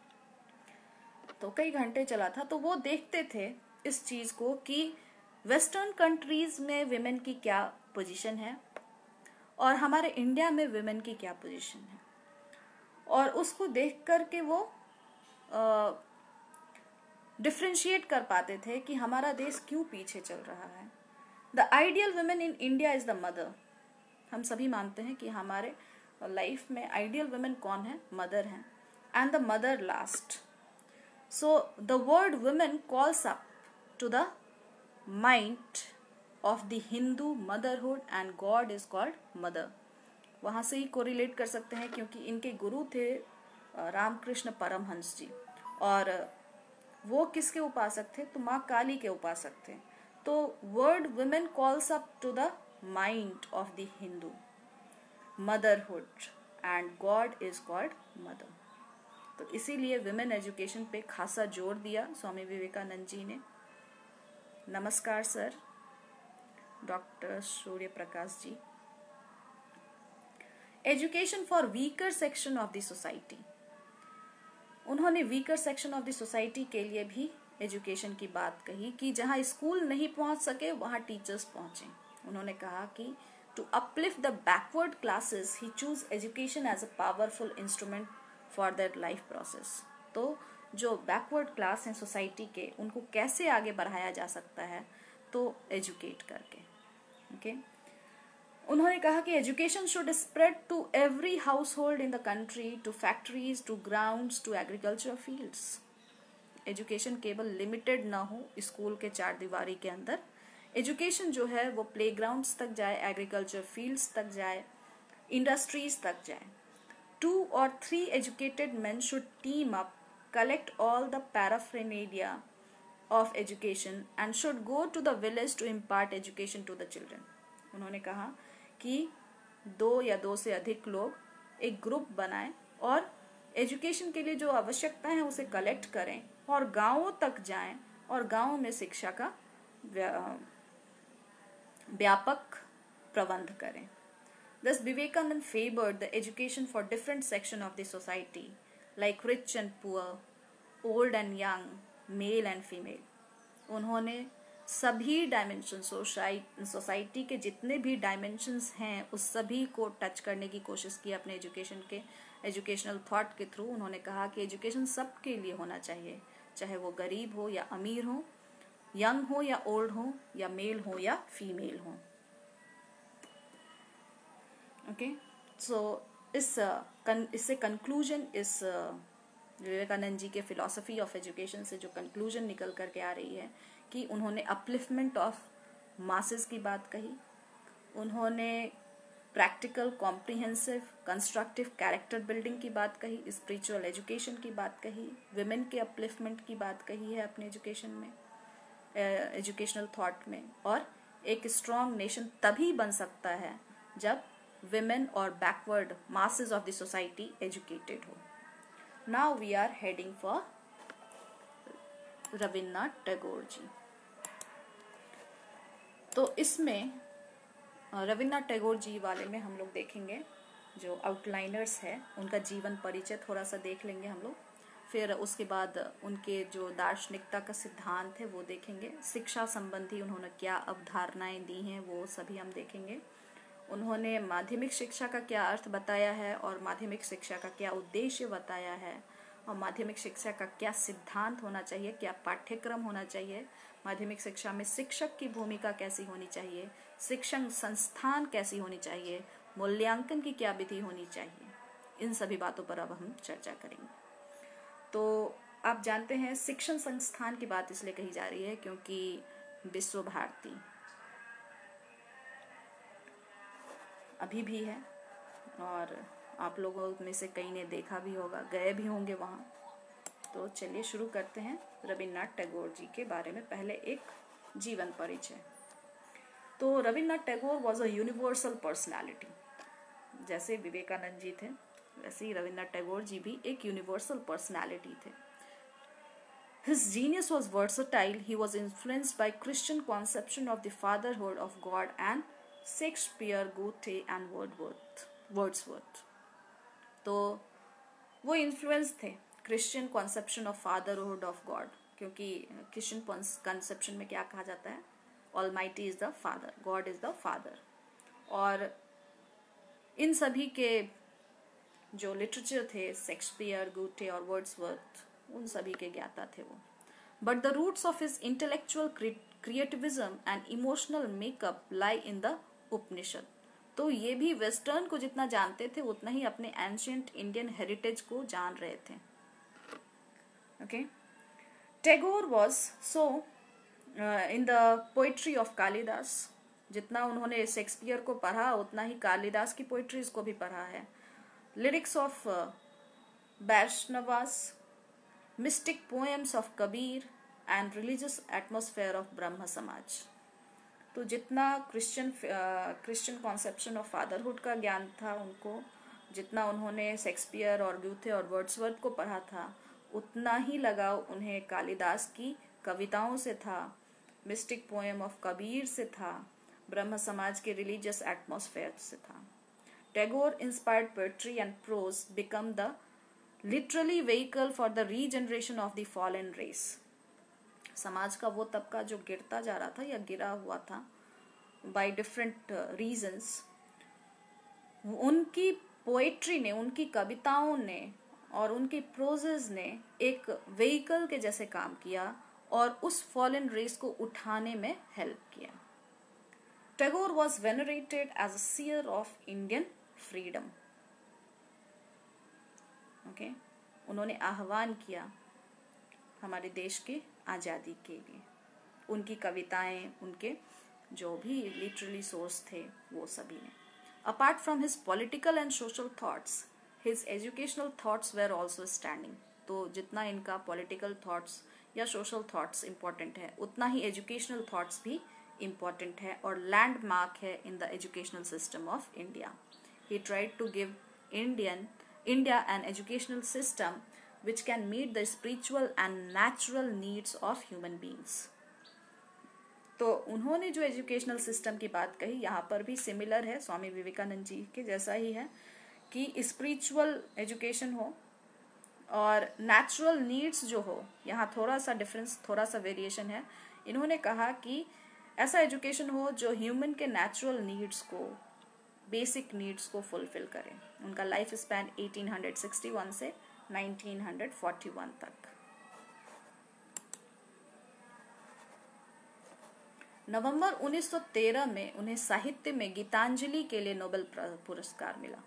तो कई घंटे चला था, तो वो देखते थे इस चीज को कि वेस्टर्न कंट्रीज में विमेन की क्या पोजीशन है और हमारे इंडिया में विमेन की क्या पोजीशन है, और उसको देख करके वो डिफ्रेंशिएट कर पाते थे कि हमारा देश क्यों पीछे चल रहा है। The ideal women in India is the mother. हम सभी मानते हैं कि हमारे लाइफ में आइडियल वुमेन कौन है? मदर है। And the mother last. So the word women calls up to the mind of the Hindu motherhood and God is called mother। वहाँ से ही कोरिलेट कर सकते हैं क्योंकि इनके गुरु थे रामकृष्ण परमहंस जी, और वो किसके उपासक थे? तो माँ काली के उपासक थे। तो word women calls up to the mind of the Hindu motherhood and God is called mother. तो इसीलिए विमेन एजुकेशन पे खासा जोर दिया स्वामी विवेकानंद जी ने। नमस्कार sir, doctor Surya Prakash ji. Education for weaker section of the society. उन्होंने weaker section of the society के लिए भी एजुकेशन की बात कही कि जहां स्कूल नहीं पहुंच सके वहां टीचर्स पहुंचे। उन्होंने कहा कि to uplift the backward classes he choose education as a powerful instrument for their life process. तो जो बैकवर्ड क्लास हैं सोसाइटी के, उनको कैसे आगे बढ़ाया जा सकता है? तो एजुकेट करके। ओके, उन्होंने कहा कि education should spread to every household in the country, to factories, to grounds, to agriculture fields. Education केवल लिमिटेड ना हो स्कूल के 4 दीवारी के अंदर। एजुकेशन जो है वो प्ले ग्राउंड्स तक जाए, एग्रीकल्चर फील्ड्स तक जाए, इंडस्ट्रीज तक जाए। 2 or 3 educated men should team up, collect all the paraphernalia of education and should go to the village to impart education to the children। उन्होंने कहा कि 2 या 2 से अधिक लोग एक ग्रुप बनाएं और एजुकेशन के लिए जो आवश्यकता है उसे कलेक्ट करें और गांवों तक जाएं और गांवों में शिक्षा का व्यापक प्रबंध करें। Thus Vivekanand favored the education for different section of the society like rich and poor, old and young, male and female. उन्होंने सभी डायमेंशन, सोसाइटी के जितने भी डायमेंशंस हैं उस सभी को टच करने की कोशिश की अपने एजुकेशन के एजुकेशनल थॉट के थ्रू। उन्होंने कहा कि एजुकेशन सबके लिए होना चाहिए, चाहे वो गरीब हो या अमीर हो, यंग हो या ओल्ड हो, या मेल हो या फीमेल हो। ओके, सो इससे कंक्लूजन, इस विवेकानंद जी के फिलॉसफी ऑफ एजुकेशन से जो कंक्लूजन निकल करके आ रही है कि उन्होंने अपलिफ्टमेंट ऑफ मासेस की बात कही, उन्होंने practical, comprehensive, constructive character building की बात कही, स्पिरिचुअल एजुकेशन की बात कही, विमेन के अपलिफ्टमेंट की बात कही है अपने एजुकेशन में, एजुकेशनल थॉट में। और एक स्ट्रॉन्ग नेशन तभी बन सकता है जब विमेन और backward masses of the society educated हो। Now we are heading for Rabindranath Tagore ji. तो इसमें रविन्द्रनाथ टैगोर जी वाले में हम लोग देखेंगे जो आउटलाइनर्स है उनका जीवन परिचय थोड़ा सा देख लेंगे हम लोग, फिर उसके बाद उनके जो दार्शनिकता का सिद्धांत है वो देखेंगे, शिक्षा संबंधी उन्होंने क्या अवधारणाएं दी हैं वो सभी हम देखेंगे, उन्होंने माध्यमिक शिक्षा का क्या अर्थ बताया है और माध्यमिक शिक्षा का क्या उद्देश्य बताया है, और माध्यमिक शिक्षा का क्या सिद्धांत होना चाहिए, क्या पाठ्यक्रम होना चाहिए, माध्यमिक शिक्षा में शिक्षक की भूमिका कैसी होनी चाहिए, शिक्षण संस्थान कैसी होनी चाहिए, मूल्यांकन की क्या विधि होनी चाहिए, इन सभी बातों पर अब हम चर्चा करेंगे। तो आप जानते हैं शिक्षण संस्थान की बात इसलिए कही जा रही है क्योंकि विश्व भारती अभी भी है और आप लोगों में से कई ने देखा भी होगा, गए भी होंगे वहाँ। तो चलिए शुरू करते हैं रविन्द्रनाथ टैगोर जी के बारे में। पहले एक जीवन परिचय। तो Rabindranath Tagore was a universal personality. जैसे विवेकानंद जी थे वैसे ही रविन्द्रनाथ टैगोर जी भी एक यूनिवर्सल पर्सनैलिटी थे। His genius was versatile. He was influenced by Christian conception of the fatherhood of God and Shakespeare, Goethe and Wordsworth. तो वो इन्फ्लुएंस थे Christian conception of fatherhood of God, क्योंकि क्रिश्चियन कॉन्सेप्शन में क्या कहा जाता है, almighty is the father, God is the father. और इन सभी के जो लिटरेचर थे, शेक्सपियर, गूथे और वर्ड्सवर्थ, उन सभी के ज्ञाता थे वो। But the roots of his intellectual creativism and emotional makeup lie in the Upanishad. तो ये भी वेस्टर्न को जितना जानते थे उतना ही अपने एंशियंट इंडियन हेरिटेज को जान रहे थे। Okay, Tagore was so in the poetry of Kalidasa. जितना उन्होंने शेक्सपियर को पढ़ा उतना ही कालिदास की पोइट्रीज को भी पढ़ा है। Lyrics of Vaishnavas, mystic poems of Kabir and religious atmosphere of Brahmo Samaj. तो जितना क्रिश्चियन कॉन्सेप्शन ऑफ फादरहुड का ज्ञान था उनको, जितना उन्होंने शेक्सपियर और गूथे और वर्ड्सवर्थ को पढ़ा था, उतना ही लगाव उन्हें कालिदास की कविताओं से था, मिस्टिक पोएम ऑफ कबीर से था, ब्रह्म समाज के रिलीजियस एटमॉस्फेयर से था। Tagore inspired poetry and prose become the literally vehicle for the regeneration of the fallen race. समाज का वो तबका जो गिरता जा रहा था या गिरा हुआ था बाय डिफरेंट रीजंस, उनकी पोएट्री ने, उनकी कविताओं ने और उनके प्रोजेस ने एक व्हीकल के जैसे काम किया और उस फॉलन रेस को उठाने में हेल्प किया। Tagore was venerated as a seer of Indian freedom. Okay, उन्होंने आह्वान किया हमारे देश के आज़ादी के लिए। उनकी कविताएं, उनके जो भी लिटरली सोर्स थे वो सभी ने। Apart from his political and social thoughts, his educational thoughts were also standing. तो जितना इनका पॉलिटिकल थॉट्स या सोशल थॉट्स इंपॉर्टेंट है, उतना ही एजुकेशनल थॉट्स भी इम्पॉर्टेंट है और लैंडमार्क है in the educational system of India. He tried to give India an educational system which can meet the spiritual and natural needs of human beings. तो उन्होंने जो एजुकेशनल सिस्टम की बात कही यहाँ पर भी सिमिलर है, स्वामी विवेकानंद जी के जैसा ही है कि स्पिरिचुअल एजुकेशन हो और नेचुरल नीड्स जो हो। यहाँ थोड़ा सा डिफरेंस, थोड़ा सा वेरिएशन है। इन्होंने कहा कि ऐसा एजुकेशन हो जो ह्यूमन के नेचुरल नीड्स को, बेसिक नीड्स को फुलफिल करें। उनका लाइफ स्पैन 1861 से 1941 तक। नवंबर 1913 में उन्हें साहित्य में गीतांजलि के लिए नोबेल पुरस्कार मिला।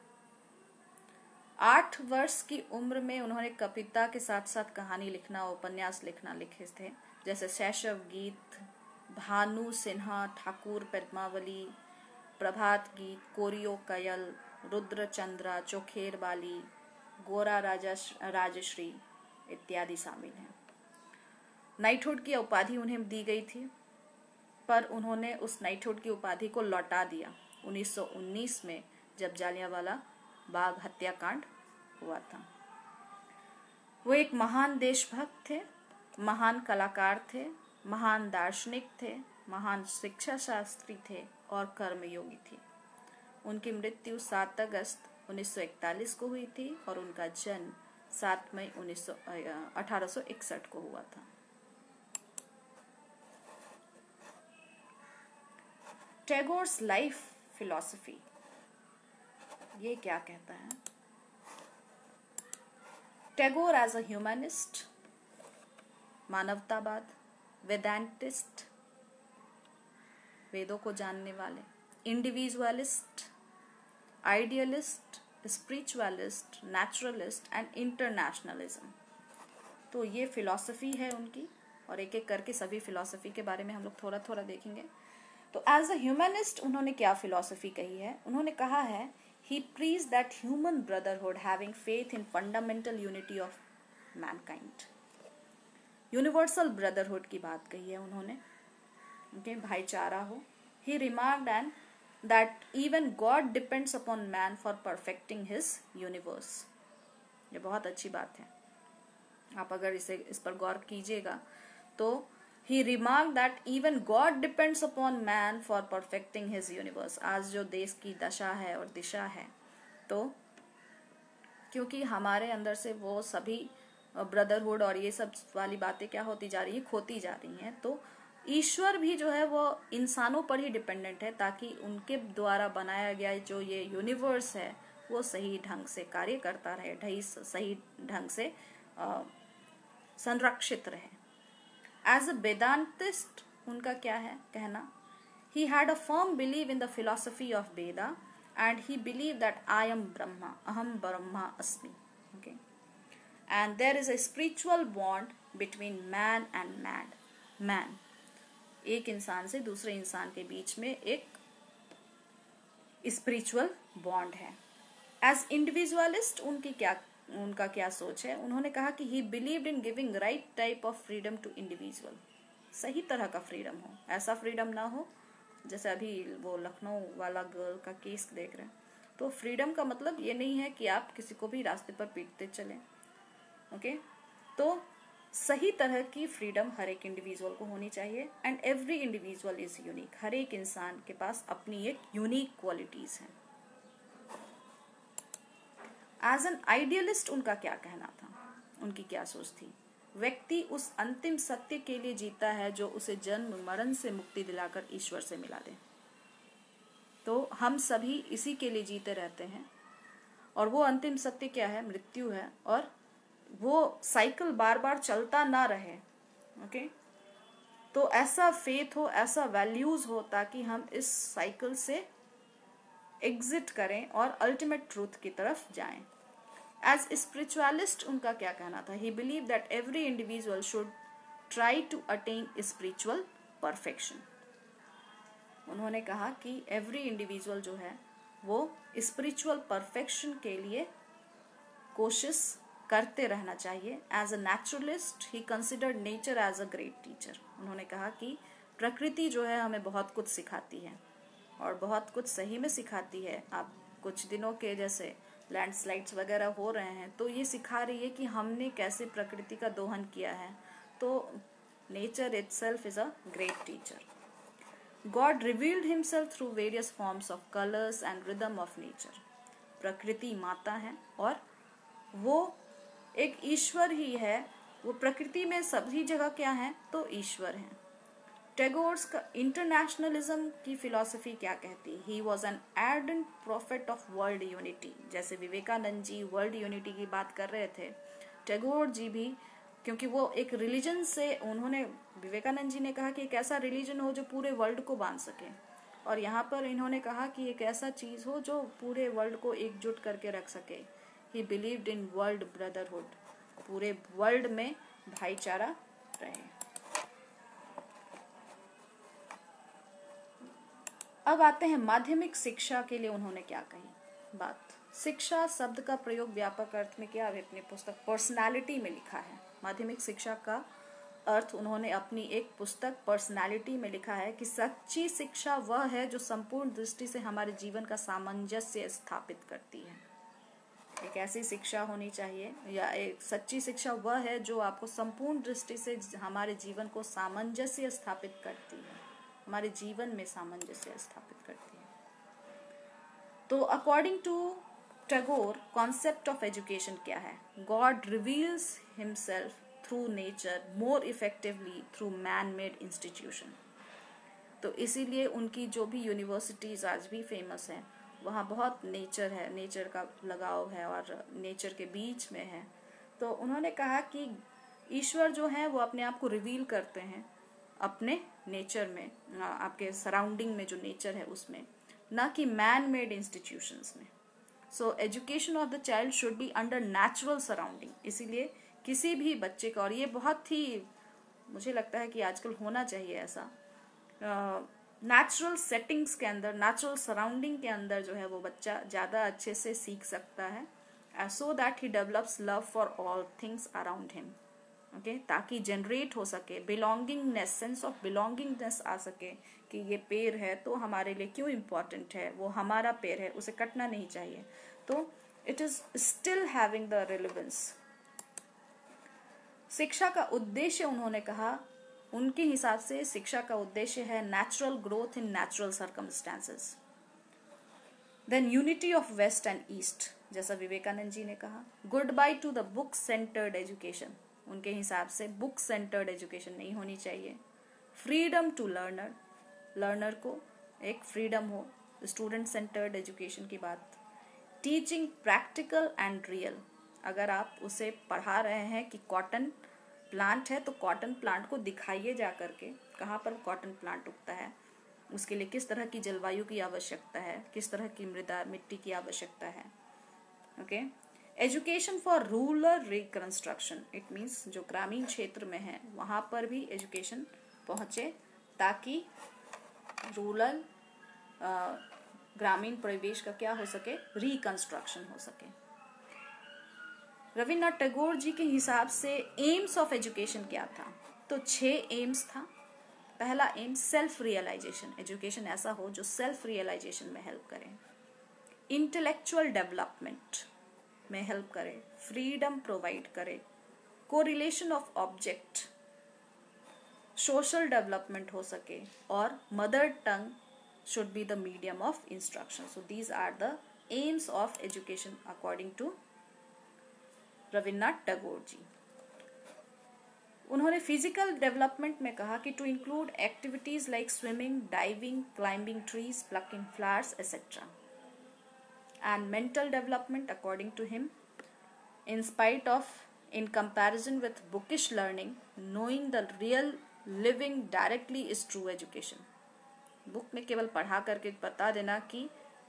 8 वर्ष की उम्र में उन्होंने कविता के साथ साथ कहानी लिखना, उपन्यास लिखना लिखे थे, जैसे शैशव गीत, भानु सिन्हा ठाकुर पद्मावली, प्रभात गीत, कोरियो कयल, रुद्र चंद्रा, चोखेर बाली, गोरा राजश्री इत्यादि शामिल हैं। नाइटहुड की उपाधि उन्हें दी गई थी, पर उन्होंने उस नाइटहुड की उपाधि को लौटा दिया 1919 में, जब जालियांवाला बाग हत्याकांड हुआ था। वो एक महान देशभक्त थे, महान कलाकार थे, महान दार्शनिक थे, महान शिक्षा शास्त्री थे और कर्मयोगी थी। उनकी मृत्यु 7 अगस्त 1941 को हुई थी और उनका जन्म 7 मई 1861 को हुआ था। Tagore's life philosophy. ये क्या कहता है? टैगोर एज अ ह्यूमनिस्ट, मानवतावाद, वेदांतिस्ट, वेदों को जानने वाले, individualist, idealist, spiritualist, naturalist and internationalism. तो ये फिलॉसफी है उनकी, और एक एक करके सभी फिलॉसफी के बारे में हम लोग थोड़ा थोड़ा देखेंगे। तो एज अ ह्यूमनिस्ट उन्होंने क्या फिलॉसफी कही है? उन्होंने कहा है he preached that human brotherhood having faith in fundamental unity of mankind. Universal brotherhood की बात कही है उन्होंने, उनके भाईचारा हो। He remarked and that even God depends upon man for perfecting his universe. ये बहुत अच्छी बात है, आप अगर इस पर गौर कीजिएगा तो he remark that even God depends upon man for perfecting his universe. आज जो देश की दशा है और दिशा है, तो क्योंकि हमारे अंदर से वो सभी ब्रदरहुड और ये सब वाली बातें क्या होती जा रही है, खोती जा रही हैं, तो ईश्वर भी जो है वो इंसानों पर ही डिपेंडेंट है, ताकि उनके द्वारा बनाया गया जो ये यूनिवर्स है वो सही ढंग से कार्य करता रहे, सही ढंग से संरक्षित रहे। एज अ वेदांतिस्ट उनका क्या है कहना? He had a firm believe in the philosophy of Veda and he believe that I am Brahma, अहम ब्रह्मा अस्मि। Okay, and there is a spiritual bond between man and man. एक इंसान से दूसरे इंसान के बीच में एक स्पिरिचुअल बॉन्ड है। एज इंडिविजुअलिस्ट उनका क्या सोच है? उन्होंने कहा कि he believed in giving right type of freedom to individual. सही तरह का फ्रीडम हो, ऐसा फ्रीडम ना हो जैसे अभी वो लखनऊ वाला गर्ल का केस देख रहे हैं। तो फ्रीडम का मतलब ये नहीं है कि आप किसी को भी रास्ते पर पीटते चलें। ओके, तो सही तरह की फ्रीडम हर एक इंडिविजुअल को होनी चाहिए। And every individual is unique. हर एक इंसान के पास अपनी एक यूनिक क्वालिटीज हैं। एज एन आइडियलिस्ट उनका क्या कहना था? उनकी क्या सोच थी? व्यक्ति उस अंतिम सत्य के लिए जीता है जो उसे जन्म मरण से मुक्ति दिलाकर ईश्वर से मिला दे। तो हम सभी इसी के लिए जीते रहते हैं, और वो अंतिम सत्य क्या है? मृत्यु है, और वो साइकिल बार बार चलता ना रहे। ओके, तो ऐसा फेथ हो, ऐसा वैल्यूज हो, ताकि हम इस साइकिल से एग्जिट करें और अल्टीमेट ट्रूथ की तरफ जाएं। एज स्पिरिचुअलिस्ट उनका क्या कहना था? He believe that every individual should try to attain spiritual perfection. उन्होंने कहा कि एवरी इंडिविजुअल जो है वो स्पिरिचुअल परफेक्शन के लिए कोशिश करते रहना चाहिए। As a naturalist he considered nature as a great teacher. उन्होंने कहा कि प्रकृति जो है हमें बहुत कुछ सिखाती है, और बहुत कुछ सही में सिखाती है। आप कुछ दिनों के जैसे लैंडस्लाइड्स वगैरह हो रहे हैं, तो ये सिखा रही है कि हमने कैसे प्रकृति का दोहन किया है। तो nature itself is a great teacher. God revealed himself through various forms of colours and rhythm of nature. प्रकृति माता है और वो एक ईश्वर ही है। वो प्रकृति में सभी जगह क्या है? तो ईश्वर है। टैगोर्स का इंटरनेशनलिज्म की फिलॉसफी क्या कहती है? He was an ardent prophet of world unity. जैसे विवेकानंद जी वर्ल्ड यूनिटी की बात कर रहे थे, टैगोर जी भी, क्योंकि वो एक रिलीजन से, उन्होंने, विवेकानंद जी ने कहा कि एक ऐसा रिलीजन हो जो पूरे वर्ल्ड को बांध सके, और यहाँ पर इन्होंने कहा कि एक ऐसा चीज हो जो पूरे वर्ल्ड को एकजुट करके रख सके। He believed in world brotherhood, पूरे वर्ल्ड में भाईचारा रहे। अब आते हैं माध्यमिक शिक्षा के लिए उन्होंने क्या कही बात। शिक्षा शब्द का प्रयोग व्यापक अर्थ में किया, अपनी पुस्तक पर्सनालिटी में लिखा है। माध्यमिक शिक्षा का अर्थ उन्होंने अपनी एक पुस्तक पर्सनालिटी में लिखा है कि सच्ची शिक्षा वह है जो संपूर्ण दृष्टि से हमारे जीवन का सामंजस्य स्थापित करती है। एक ऐसी शिक्षा होनी चाहिए, या एक सच्ची शिक्षा वह है जो आपको संपूर्ण दृष्टि से हमारे जीवन को सामंजस्य स्थापित करती है, हमारे जीवन में सामंजस्य स्थापित करती है। तो according to Tagore, concept of education क्या है? God reveals himself through nature more effectively through man made institution. तो इसीलिए उनकी जो भी यूनिवर्सिटीज आज भी फेमस हैं, वहाँ बहुत नेचर है, नेचर का लगाव है और नेचर के बीच में है। तो उन्होंने कहा कि ईश्वर जो है वो अपने आप को रिवील करते हैं अपने नेचर में, आपके सराउंडिंग में जो नेचर है उसमें, ना कि मैन मेड इंस्टीट्यूशंस में। So education of the child should be under natural surrounding. इसीलिए किसी भी बच्चे का, और ये बहुत ही मुझे लगता है कि आजकल होना चाहिए ऐसा, नेचुरल सेटिंग्स के अंदर, नेचुरल सराउंडिंग के अंदर जो है वो बच्चा ज़्यादा अच्छे से सीख सकता है, so that he develops love for all things around him. Okay, ताकि जनरेट हो सके बिलोंगिंगनेस, सेंस ऑफ बिलोंगिंगनेस आ सके कि ये पेड़ है तो हमारे लिए क्यों इम्पोर्टेंट है, वो हमारा पेड़ है, उसे कटना नहीं चाहिए। तो it is still having the relevance. शिक्षा का उद्देश्य, उन्होंने कहा, उनके हिसाब से शिक्षा का उद्देश्य है natural growth in natural circumstances, then unity of west and east, जैसा विवेकानंद जी ने कहा। Good bye to the book centred education, उनके हिसाब से बुक सेंटर्ड एजुकेशन नहीं होनी चाहिए। फ्रीडम टू लर्नर, लर्नर को एक फ्रीडम हो, स्टूडेंट सेंटर्ड एजुकेशन की बात। टीचिंग प्रैक्टिकल एंड रियल, अगर आप उसे पढ़ा रहे हैं कि कॉटन प्लांट है तो कॉटन प्लांट को दिखाइए जा करके कहाँ पर कॉटन प्लांट उगता है, उसके लिए किस तरह की जलवायु की आवश्यकता है, किस तरह की मृदा मिट्टी की आवश्यकता है। Okay, education for rural reconstruction, it means जो ग्रामीण क्षेत्र में है वहाँ पर भी एजुकेशन पहुँचे ताकि रूरल ग्रामीण परिवेश का क्या हो सके, रिकंस्ट्रक्शन हो सके। रविन्द्रनाथ टैगोर जी के हिसाब से एम्स ऑफ एजुकेशन क्या था, तो 6 एम्स था। पहला एम सेल्फ रियलाइजेशन, एजुकेशन ऐसा हो जो सेल्फ रियलाइजेशन में हेल्प करे, इंटेलेक्चुअल डेवलपमेंट में हेल्प करे, फ्रीडम प्रोवाइड करे, correlation of object, social development हो सके, और mother tongue should be the medium of instruction. So these are the aims of education according to Rabindranath Tagore ji. उन्होंने फिजिकल डेवलपमेंट में कहा कि to include activities like swimming, diving, climbing trees, plucking flowers etcetera. And mental development according to him, in spite of, in comparison with bookish learning, knowing the real living directly is true education. Book में केवल पढ़ा करके बता देना कि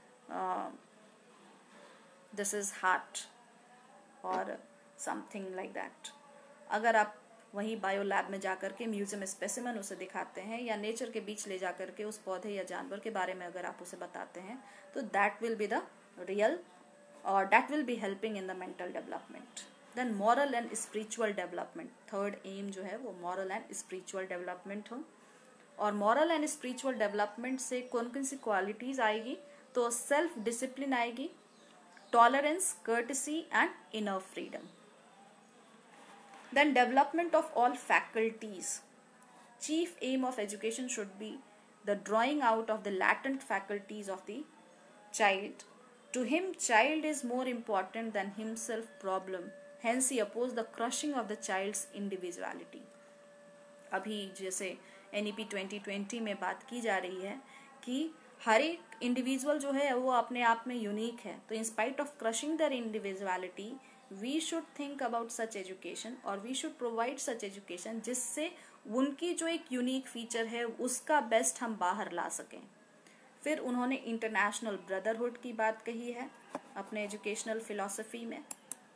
this is heart और something like that, अगर आप वहीं बायो लैब में जा करके म्यूजियम स्पेसिमन उसे दिखाते हैं या नेचर के बीच ले जा करके उस पौधे या जानवर के बारे में अगर आप उसे बताते हैं, तो that will be the real, और that will be helping in the mental development. Then moral and spiritual development, third aim जो है वो मॉरल एंड स्पिरिचुअल डेवलपमेंट हो। और मॉरल एंड स्पिरिचुअल डेवलपमेंट से कौन कौन सी क्वालिटीज आएगी, तो सेल्फ डिसिप्लिन आएगी, tolerance, courtesy and inner freedom. Then development of all faculties, chief aim of education should be the drawing out of the latent faculties of the child. To him child is more important than himself problem, hence he oppose the crushing of the child's individuality. अभी जैसे NEP 2020 में बात की जा रही है कि हर एक इंडिविजुअल जो है वो अपने आप में यूनिक है, तो in spite of crushing their individuality we should think about such education, और we should provide such education जिससे उनकी जो एक यूनिक फीचर है उसका बेस्ट हम बाहर ला सकें। फिर उन्होंने इंटरनेशनल ब्रदरहुड की बात कही है अपने एजुकेशनल फिलॉसफी में।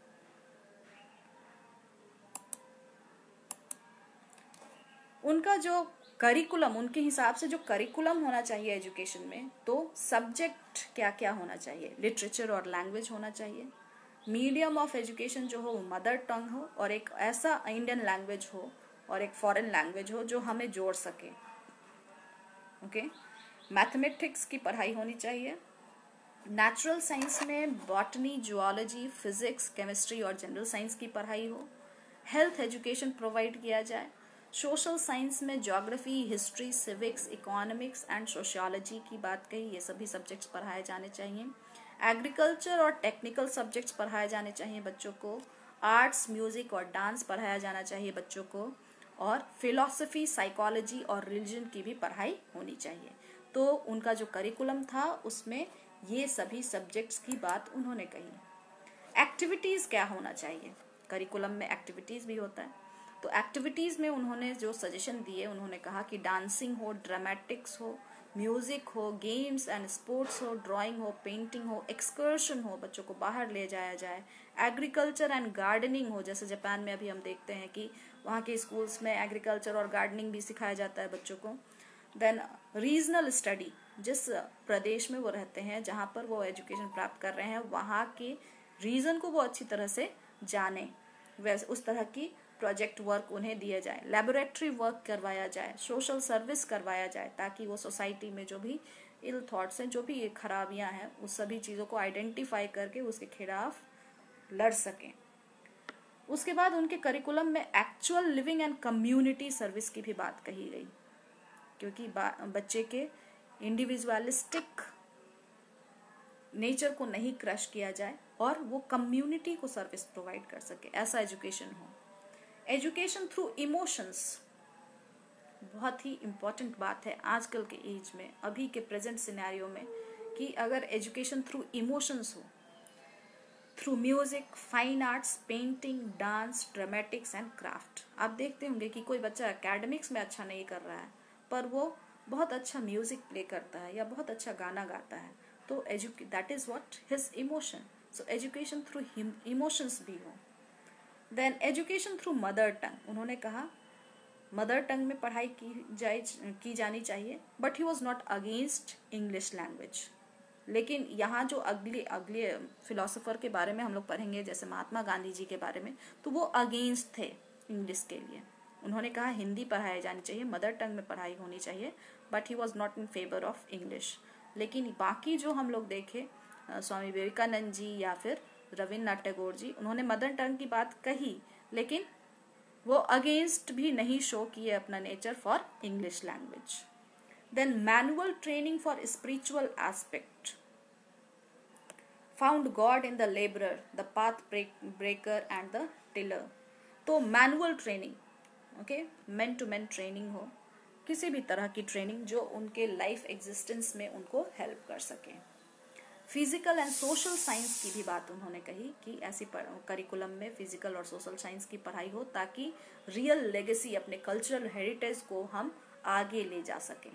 उनका जो करिकुलम, उनके हिसाब से जो करिकुलम होना चाहिए एजुकेशन में, तो सब्जेक्ट क्या क्या होना चाहिए, लिटरेचर और लैंग्वेज होना चाहिए, मीडियम ऑफ एजुकेशन जो हो मदर टंग हो, और एक ऐसा इंडियन लैंग्वेज हो और एक फॉरेन लैंग्वेज हो जो हमें जोड़ सके। ओके, मैथमेटिक्स की पढ़ाई होनी चाहिए, नेचुरल साइंस में बॉटनी, जूलॉजी, फिजिक्स, केमिस्ट्री और जनरल साइंस की पढ़ाई हो, हेल्थ एजुकेशन प्रोवाइड किया जाए, सोशल साइंस में geography, history, civics, economics and sociology की बात कही, ये सभी सब्जेक्ट्स पढ़ाए जाने चाहिए। एग्रीकल्चर और टेक्निकल सब्जेक्ट्स पढ़ाए जाने चाहिए बच्चों को, आर्ट्स, म्यूजिक और डांस पढ़ाया जाना चाहिए बच्चों को, और फिलॉसफी, साइकोलॉजी और रिलीजन की भी पढ़ाई होनी चाहिए। तो उनका जो करिकुलम था उसमें ये सभी सब्जेक्ट्स की बात उन्होंने कही। एक्टिविटीज़ क्या होना चाहिए, करिकुलम में एक्टिविटीज़ भी होता है, तो एक्टिविटीज़ में उन्होंने जो सजेशन दिए, उन्होंने कहा कि डांसिंग हो, ड्रामेटिक्स हो, म्यूज़िक हो, गेम्स एंड स्पोर्ट्स हो, ड्राइंग हो, पेंटिंग हो, एक्सकर्शन हो, बच्चों को बाहर ले जाया जाए, एग्रीकल्चर एंड गार्डनिंग हो, जैसे जापान में अभी हम देखते हैं कि वहाँ के स्कूल्स में एग्रीकल्चर और गार्डनिंग भी सिखाया जाता है बच्चों को। देन रीजनल स्टडी, जिस प्रदेश में वो रहते हैं, जहाँ पर वो एजुकेशन प्राप्त कर रहे हैं, वहाँ के रीजन को वो अच्छी तरह से जाने, वैसे उस तरह की प्रोजेक्ट वर्क उन्हें दिया जाए, लेबोरेटरी वर्क करवाया जाए, सोशल सर्विस करवाया जाए, ताकि वो सोसाइटी में जो भी इल थॉट्स हैं, जो भी ये खराबियां हैं, उस सभी चीज़ों को आइडेंटिफाई करके उसके खिलाफ लड़ सकें। उसके बाद उनके करिकुलम में actual living and community service की भी बात कही गई, क्योंकि बच्चे के इंडिविजुअलिस्टिक नेचर को नहीं क्रश किया जाए और वो कम्युनिटी को सर्विस प्रोवाइड कर सके, ऐसा एजुकेशन हो। एजुकेशन थ्रू इमोशंस बहुत ही इम्पोर्टेंट बात है आजकल के एज में, अभी के प्रेजेंट सिनेरियो में, कि अगर एजुकेशन थ्रू इमोशंस हो, through music, fine arts, painting, dance, dramatics and craft. आप देखते होंगे कि कोई बच्चा एकेडमिक्स में अच्छा नहीं कर रहा है, पर वो बहुत अच्छा म्यूजिक प्ले करता है या बहुत अच्छा गाना गाता है, तो that is what his emotion. So education through emotions भी हो। Then education through mother tongue, उन्होंने कहा मदर टंग में पढ़ाई की जानी चाहिए, but he was not against English language. लेकिन यहाँ जो अगले फिलोसोफर के बारे में हम लोग पढ़ेंगे, जैसे महात्मा गांधी जी के बारे में, तो वो अगेंस्ट थे इंग्लिश के लिए। उन्होंने कहा हिंदी पढ़ाई जानी चाहिए, मदर टंग में पढ़ाई होनी चाहिए, but he was not in favour of English. लेकिन बाकी जो हम लोग देखे, स्वामी विवेकानंद जी या फिर रविन्द्रनाथ टैगोर जी, उन्होंने मदर टंग की बात कही, लेकिन वो अगेंस्ट भी नहीं शो किए अपना nature for English language. Then manual training for spiritual aspect, found God in the labourer, the path breaker and the tiller. तो manual training, okay, man to man training हो, किसी भी तरह की ट्रेनिंग जो उनके लाइफ एग्जिस्टेंस में उनको हेल्प कर सके। फिजिकल एंड सोशल साइंस की भी बात उन्होंने कही कि ऐसी करिकुलम में फिजिकल और सोशल साइंस की पढ़ाई हो, ताकि रियल लेगेसी, अपने कल्चरल हेरिटेज को हम आगे ले जा सकें।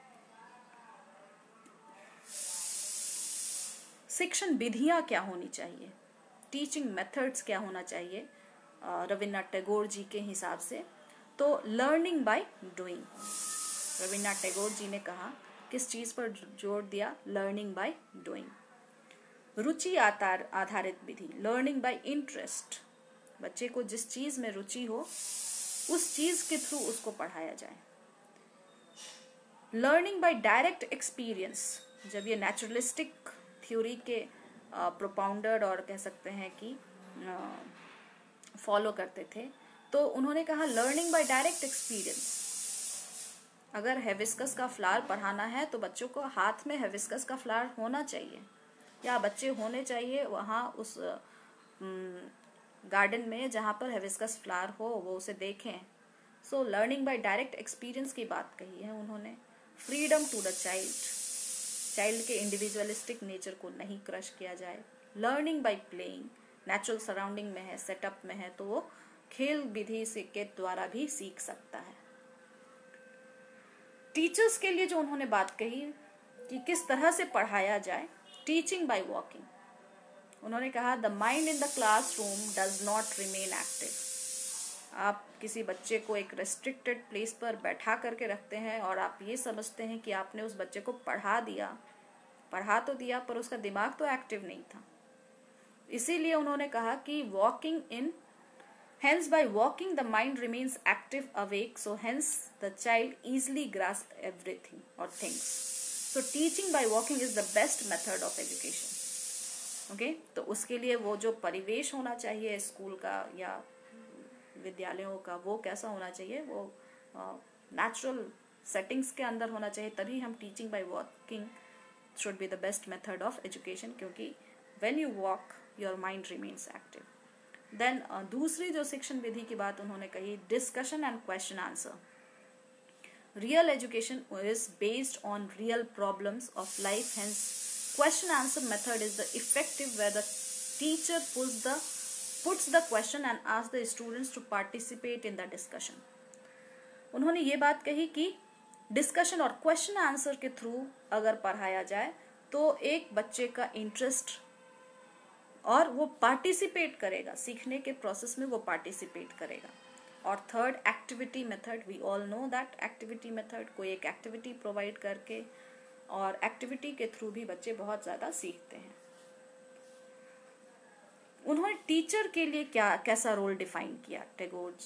शिक्षण विधियां क्या होनी चाहिए, टीचिंग मेथड्स क्या होना चाहिए रविन्द्रनाथ टैगोर जी के हिसाब से, तो learning by doing. Rabindranath Tagore ji ने कहा, किस चीज पर जोर दिया, लर्निंग बाय डूइंग। रुचि आधारित विधि, लर्निंग बाय इंटरेस्ट, बच्चे को जिस चीज में रुचि हो उस चीज के थ्रू उसको पढ़ाया जाए। लर्निंग बाय डायरेक्ट एक्सपीरियंस, जब ये नेचुरलिस्टिक थ्योरी के प्रोपाउंडर और कह सकते हैं कि फॉलो करते थे, तो उन्होंने कहा लर्निंग बाय डायरेक्ट एक्सपीरियंस। अगर हेबिस्कस का फ्लावर पढ़ाना है तो बच्चों को हाथ में हेबिस्कस का फ्लावर होना चाहिए, या बच्चे होने चाहिए वहाँ उस गार्डन में जहाँ पर हेबिस्कस फ्लावर हो, वो उसे देखें। So learning by direct experience की बात कही है उन्होंने। फ्रीडम टू द चाइल्ड के इंडिविजुअलिस्टिक नेचर को नहीं क्रश किया जाए। Learning by playing, natural surrounding में है, सेटअप में है, तो वो खेल विधि से के द्वारा भी सीख सकता है। टीचर्स के लिए जो उन्होंने बात कही कि किस तरह से पढ़ाया जाए, टीचिंग बाय वॉकिंग। उन्होंने कहा the mind in the classroom does not remain active. आप किसी बच्चे को एक रेस्ट्रिक्टेड प्लेस पर बैठा करके रखते हैं और आप ये समझते हैं कि आपने उस बच्चे को पढ़ा तो दिया, पर उसका दिमाग तो एक्टिव नहीं था। इसीलिए उन्होंने कहा कि walking in, hence by walking the mind remains active, awake, so hence the child easily grasps everything or things. So teaching by walking is the best method of education. Okay? तो उसके लिए वो जो परिवेश होना चाहिए स्कूल का या विद्यालयों का, वो कैसा होना चाहिए, वो नेचुरल सेटिंग्स के अंदर होना चाहिए, तभी हम teaching by walking should be the best method of education, क्योंकि when you walk your mind remains active. Then दूसरी जो शिक्षण विधि की बात उन्होंने कही, discussion and question answer. Real education is based on real problems of life, hence question answer method is the effective where the teacher puts the question and asks the students to participate in the discussion. उन्होंने ये बात कही कि discussion और question answer के through अगर पढ़ाया जाए तो एक बच्चे का इंटरेस्ट और वो पार्टिसिपेट करेगा, सीखने के प्रोसेस में वो पार्टिसिपेट करेगा. और third, activity method. We all know that activity method, कोई एक एक्टिविटी प्रोवाइड करके और एक्टिविटी के थ्रू भी बच्चे बहुत ज़्यादा सीखते हैं. उन्होंने टीचर के लिए कैसा रोल डिफाइन किया टैगोर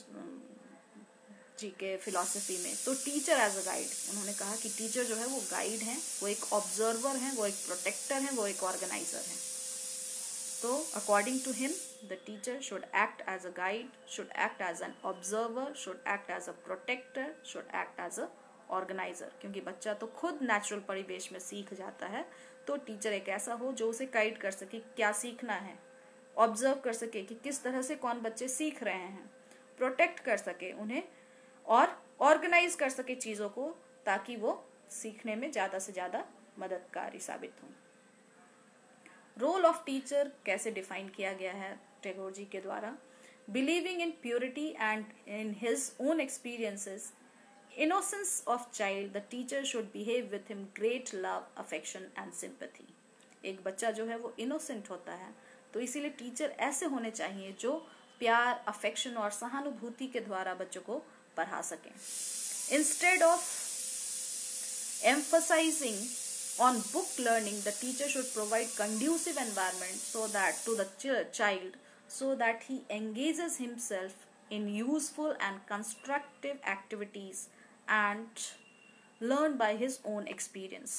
जी के फिलॉसफी में. तो टीचर एज अ गाइड, उन्होंने कहा कि टीचर जो है वो गाइड हैं, वो एक ऑब्जर्वर हैं, वो एक प्रोटेक्टर हैं, वो एक ऑर्गेनाइजर हैं. So, according to him, the teacher should act as a guide, should act as an observer, should act as a protector, should act as a organizer. क्योंकि बच्चा तो खुद नेचुरल परिवेश में सीख जाता है, तो टीचर एक ऐसा हो जो उसे गाइड कर सके क्या सीखना है, ऑब्जर्व कर सके कि किस तरह से कौन बच्चे सीख रहे हैं, प्रोटेक्ट कर सके उन्हें और ऑर्गेनाइज कर सके चीज़ों को ताकि वो सीखने में ज़्यादा से ज़्यादा मददगारी साबित हों. रोल ऑफ टीचर कैसे डिफाइन किया गया है टैगोर जी के द्वारा. Believing in purity and in his own experiences, innocence of child, the teacher should behave with him great love, affection and sympathy. एक बच्चा जो है वो इनोसेंट होता है, तो इसीलिए टीचर ऐसे होने चाहिए जो प्यार, अफेक्शन और सहानुभूति के द्वारा बच्चों को पढ़ा सकें. Instead of emphasizing on book learning, the teacher should provide conducive environment so that to the child, so that he engages himself in useful and constructive activities and learn by his own experience.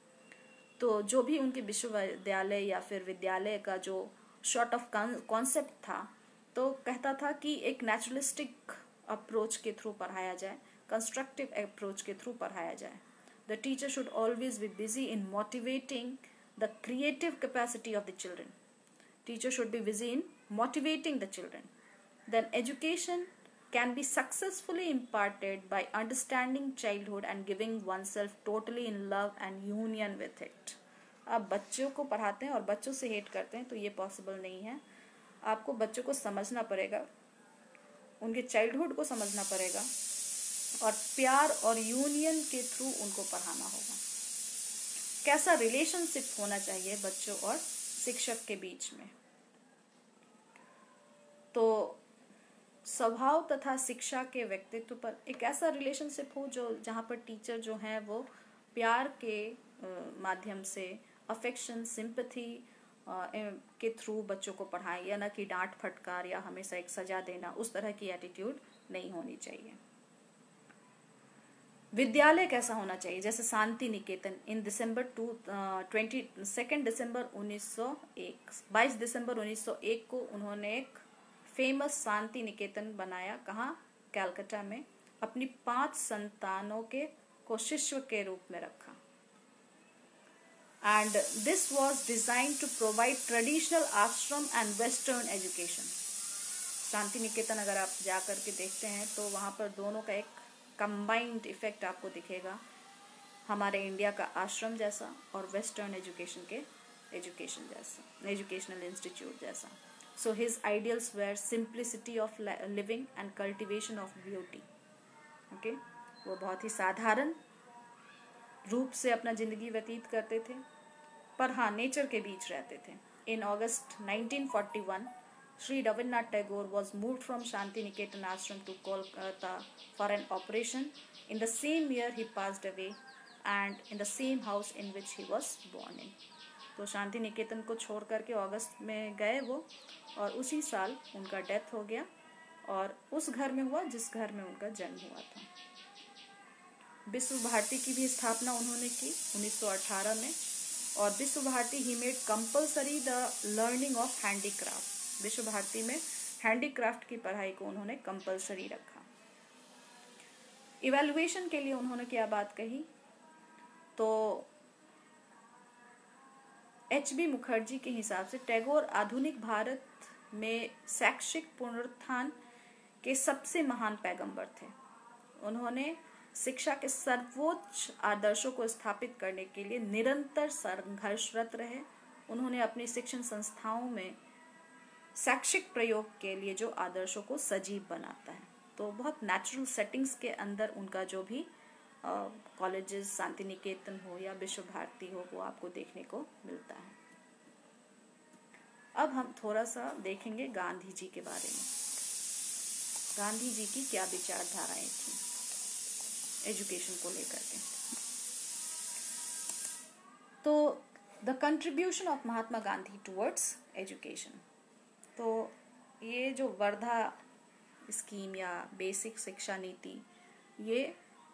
तो जो भी उनके विश्वविद्यालय या फिर विद्यालय का जो शॉर्ट ऑफ कॉन्सेप्ट था, तो कहता था कि एक नेचुरलिस्टिक अप्रोच के थ्रू पढ़ाया जाए, कंस्ट्रक्टिव अप्रोच के थ्रू पढ़ाया जाए. The teacher should always be busy in motivating the creative capacity of the children. Teacher should be busy in motivating the children. Then education can be successfully imparted by understanding childhood and giving oneself totally in love and union with it. आप बच्चों को पढ़ाते हैं और बच्चों से hate करते हैं तो ये पॉसिबल नहीं है. आपको बच्चों को समझना पड़ेगा, उनके चाइल्डहुड को समझना पड़ेगा और प्यार और यूनियन के थ्रू उनको पढ़ाना होगा. कैसा रिलेशनशिप होना चाहिए बच्चों और शिक्षक के बीच में. तो स्वभाव तथा शिक्षा के व्यक्तित्व पर एक ऐसा रिलेशनशिप हो जो जहाँ पर टीचर जो हैं वो प्यार के माध्यम से, अफेक्शन, सिंपैथी के थ्रू बच्चों को पढ़ाएं, या ना कि डांट फटकार या हमेशा एक सजा देना, उस तरह की एटीट्यूड नहीं होनी चाहिए. विद्यालय कैसा होना चाहिए, जैसे शांति निकेतन इन दिसंबर 22 दिसंबर 1901, 22 दिसंबर 1901 को उन्होंने एक फेमस शांति निकेतन बनाया. कहाँ? कलकत्ता में. अपनी 5 संतानों को शिष्य के रूप में रखा. And this was design to provide traditional ashram and western education. Shantiniketan अगर आप जाकर के देखते हैं तो वहाँ पर दोनों का एक कंबाइंड इफेक्ट आपको दिखेगा, हमारे इंडिया का आश्रम जैसा और वेस्टर्न एजुकेशन जैसा, एजुकेशनल इंस्टीट्यूट जैसा. So his ideals were simplicity of living and cultivation of beauty. Okay, वो बहुत ही साधारण रूप से अपना जिंदगी व्यतीत करते थे, पर हाँ नेचर के बीच रहते थे. इन अगस्त 1941 Sri Rabindranath Tagore was moved from Shanti Niketan Ashram to Kolkata for an operation. In the same year he passed away and in the same house in which he was born in. तो शांति निकेतन को छोड़ करके अगस्त में गए वो, और उसी साल उनका डेथ हो गया और उस घर में हुआ जिस घर में उनका जन्म हुआ था. विश्व भारती की भी स्थापना उन्होंने की 1918 में, और Vishwa Bharati he made compulsory the learning of handicraft. Vishwa Bharati में हैंडीक्राफ्ट की पढ़ाई को उन्होंने कंपल्सरी रखा. इवैल्यूएशन के लिए उन्होंने क्या बात कही, तो H.B. मुखर्जी के हिसाब से टैगोर आधुनिक भारत में शैक्षिक पुनरुत्थान के सबसे महान पैगंबर थे. उन्होंने शिक्षा के सर्वोच्च आदर्शों को स्थापित करने के लिए निरंतर संघर्षरत रहे। उन्होंने अपनी शिक्षण संस्थाओं में शैक्षिक प्रयोग के लिए जो आदर्शों को सजीव बनाता है, तो बहुत नेचुरल सेटिंग्स के अंदर उनका जो भी कॉलेजेस, शांति निकेतन हो या विश्व भारती हो, वो आपको देखने को मिलता है। अब हम थोड़ा सा देखेंगे गांधी जी के बारे में। गांधी जी की क्या विचारधाराएं थी एजुकेशन को लेकर के। तो the contribution of Mahatma Gandhi towards education, तो ये जो वर्धा स्कीम या बेसिक शिक्षा नीति, ये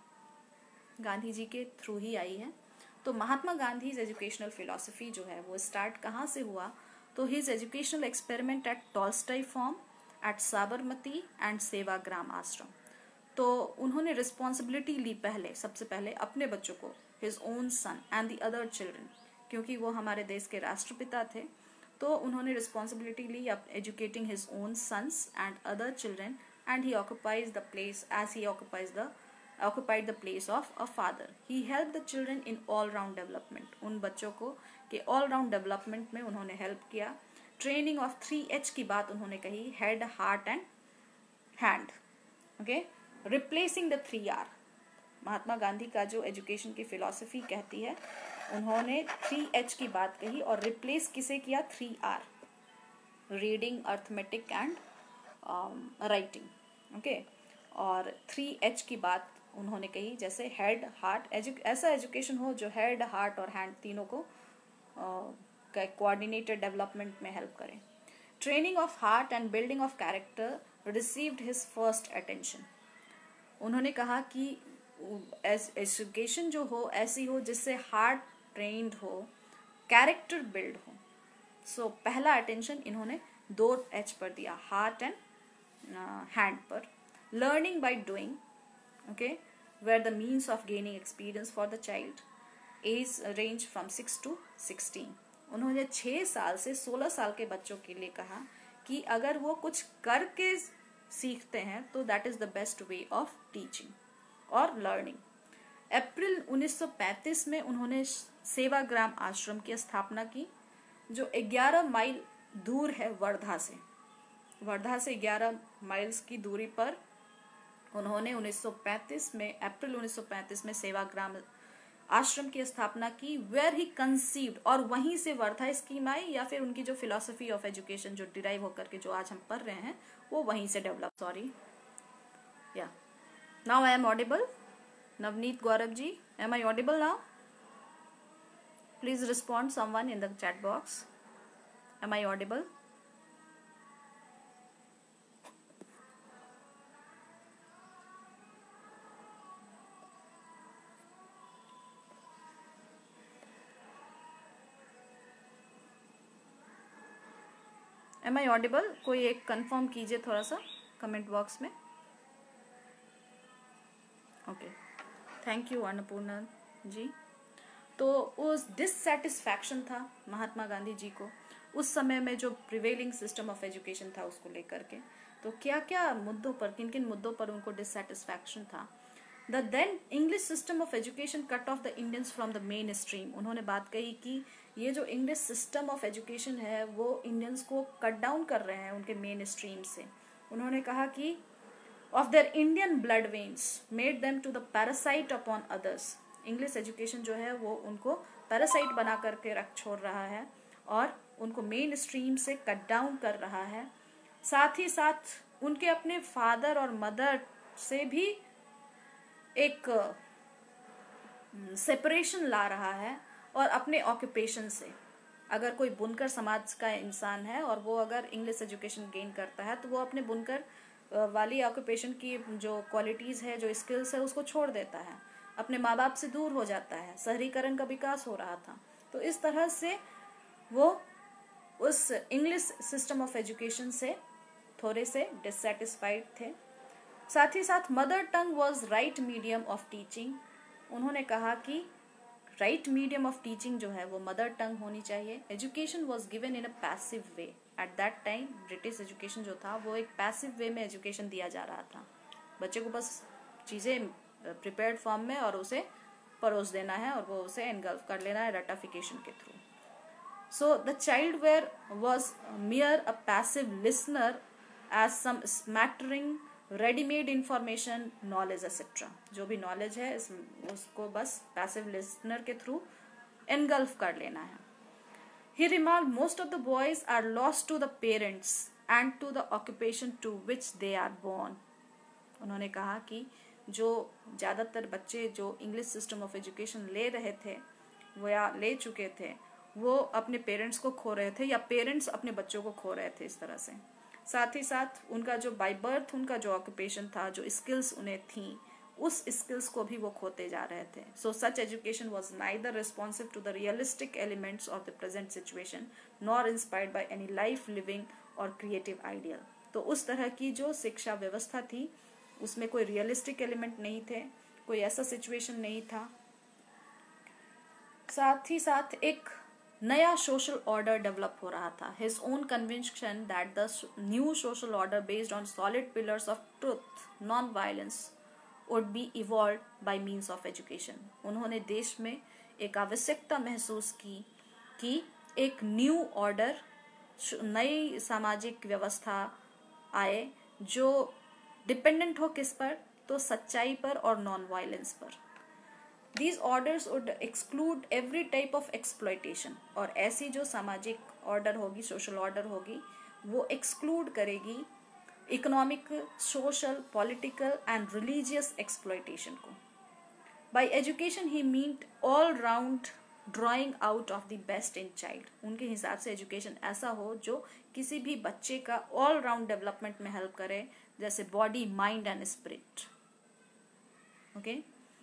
गांधी जी के थ्रू ही आई है। तो महात्मा गांधी एजुकेशनल फिलॉसफी जो है वो स्टार्ट कहाँ से हुआ, तो his educational experiment at Tolstoy farm, at Sabarmati and Sevagram ashram. तो उन्होंने रिस्पॉन्सिबिलिटी ली सबसे पहले अपने बच्चों को, his own son and the other children, क्योंकि वो हमारे देश के राष्ट्रपिता थे। तो उन्होंने रिस्पॉन्सिबिलिटी ली educating his own sons and other children, and he occupies the place as he occupied the place of a father. He helped the children in all round development. उन बच्चों को के all round development में उन्होंने help किया। Training of 3H की बात उन्होंने कही, head, heart and hand, okay, replacing the 3R। Mahatma Gandhi का जो एजुकेशन की फिलॉसफी कहती है, उन्होंने 3H की बात कही और रिप्लेस किसे किया, 3R, reading, arithmetic and writing, okay. और 3H की बात उन्होंने कही, जैसे हेड, हार्ट, ऐसा एजुकेशन हो जो हेड, हार्ट और हैंड तीनों को कोऑर्डिनेटेड डेवलपमेंट में हेल्प करें। Training of heart and building of character received his first attention. उन्होंने कहा कि एजुकेशन जो हो ऐसी हो जिससे हार्ट ट्रेन्ड हो, कैरेक्टर बिल्ड हो। सो पहला अटेंशन इन्होंने 2H पर दिया, हार्ट एंड हैंड पर। Learning by doing, okay, were the means of gaining experience for the child. Age range from 6 to 16. उन्होंने 6 साल से 16 साल के बच्चों के लिए कहा कि अगर वो कुछ करके सीखते हैं तो that is the best way of teaching और learning. अप्रैल 1935 में उन्होंने सेवाग्राम आश्रम की स्थापना की, जो 11 माइल दूर है वर्धा से। वर्धा से 11 माइल्स की दूरी पर उन्होंने 1935 में, अप्रैल 1935 में सेवाग्राम आश्रम की स्थापना की, वेयर ही कंसीव्ड, और वहीं से वर्धा स्कीम आई, या फिर उनकी जो फिलॉसफी ऑफ एजुकेशन जो डिराइव होकर के जो आज हम पढ़ रहे हैं वो वहीं से डेवलप। सॉरी, या now I am audible? Navneet Gaurav ji, am I audible now? Please respond someone in the chat box. Am I audible? Am I audible? कोई एक कंफर्म कीजिए थोड़ा सा कमेंट बॉक्स में। Okay, thank you Annapurna ji. तो उस डिससेटिस्फैक्शन था महात्मा गांधी जी को उस समय में जो प्रिवेलिंग सिस्टम ऑफ एजुकेशन था उसको लेकर के। तो क्या क्या मुद्दों पर, किन किन मुद्दों पर उनको डिससेटिस्फैक्शन था। The then English system of education cut off the Indians from the main stream. उन्होंने बात कही कि ये जो इंग्लिश सिस्टम ऑफ एजुकेशन है वो इंडियंस को कट डाउन कर रहे हैं उनके मेन स्ट्रीम से। उन्होंने कहा कि of their Indian blood veins made them to the parasite upon others. English education जो है वो उनको पैरासाइट बना करके रख छोड़ रहा है और उनको मेन स्ट्रीम से कट डाउन कर रहा है। साथ ही साथ उनके अपने फादर और मदर से भी एक सेपरेशन ला रहा है, और अपने ऑक्यूपेशन से। अगर कोई बुनकर समाज का इंसान है और वो अगर इंग्लिश एजुकेशन गेन करता है तो वो अपने बुनकर वाली ऑक्यूपेशन की जो क्वालिटीज़ है, जो स्किल्स है, उसको छोड़ देता है, अपने माँ बाप से दूर हो जाता है। शहरीकरण का विकास हो रहा था, तो इस तरह से वो उस इंग्लिश सिस्टम ऑफ एजुकेशन से थोड़े से डिससेटिस्फाइड थे। साथ ही साथ mother tongue was right medium of teaching. उन्होंने कहा कि राइट मीडियम ऑफ टीचिंग जो है वो मदर टंग होनी चाहिए। Education was given in a passive way. At that time British education जो था वो एक पैसिव वे में एजुकेशन दिया जा रहा था। बच्चे को बस चीज़ें प्रिपेयर्ड फॉर्म में और उसे परोस देना है और वो उसे एनगल्फ कर लेना है रटिफिकेशन के through. So the childware was mere a passive listener as some smattering ready-made information, knowledge etc. जो भी knowledge है उसको बस passive listener के through engulf कर लेना है. He remarked most of the boys are lost to the parents and to the occupation to which they are born. उन्होंने कहा कि जो ज़्यादातर बच्चे जो इंग्लिश सिस्टम ऑफ एजुकेशन ले रहे थे वो या ले चुके थे वो अपने पेरेंट्स को खो रहे थे या पेरेंट्स अपने बच्चों को खो रहे थे इस तरह से. साथ ही साथ उनका जो बाय बर्थ उनका जो ऑक्यूपेशन था, जो स्किल्स उन्हें थी, उस स्किल्स को भी वो खोते जा रहे थे. So such education was neither responsive to the realistic elements of the present situation nor inspired by any life living और क्रिएटिव आइडियल. तो उस तरह की जो शिक्षा व्यवस्था थी उसमें कोई रियलिस्टिक एलिमेंट नहीं थे, कोई ऐसा सिचुएशन नहीं था. साथ ही साथ एक नया सोशल ऑर्डर डेवलप हो रहा था. His own conviction that the new social order based on solid pillars of truth, non violence would be evolve by means of education. उन्होंने देश में एक आवश्यकता महसूस की कि एक न्यू ऑर्डर, नई सामाजिक व्यवस्था आए जो डिपेंडेंट हो किस पर, तो सच्चाई पर और नॉन वायलेंस पर. These orders would exclude every type of exploitation. और ऐसी जो सामाजिक ऑर्डर होगी, सोशल ऑर्डर होगी, वो एक्सक्लूड करेगी economic, social, political and religious exploitation को. By education he meant all round drawing out of the best in child. उनके हिसाब से एजुकेशन ऐसा हो जो किसी भी बच्चे का ऑल राउंड डेवलपमेंट में हेल्प करे, जैसे body, mind and spirit. Okay.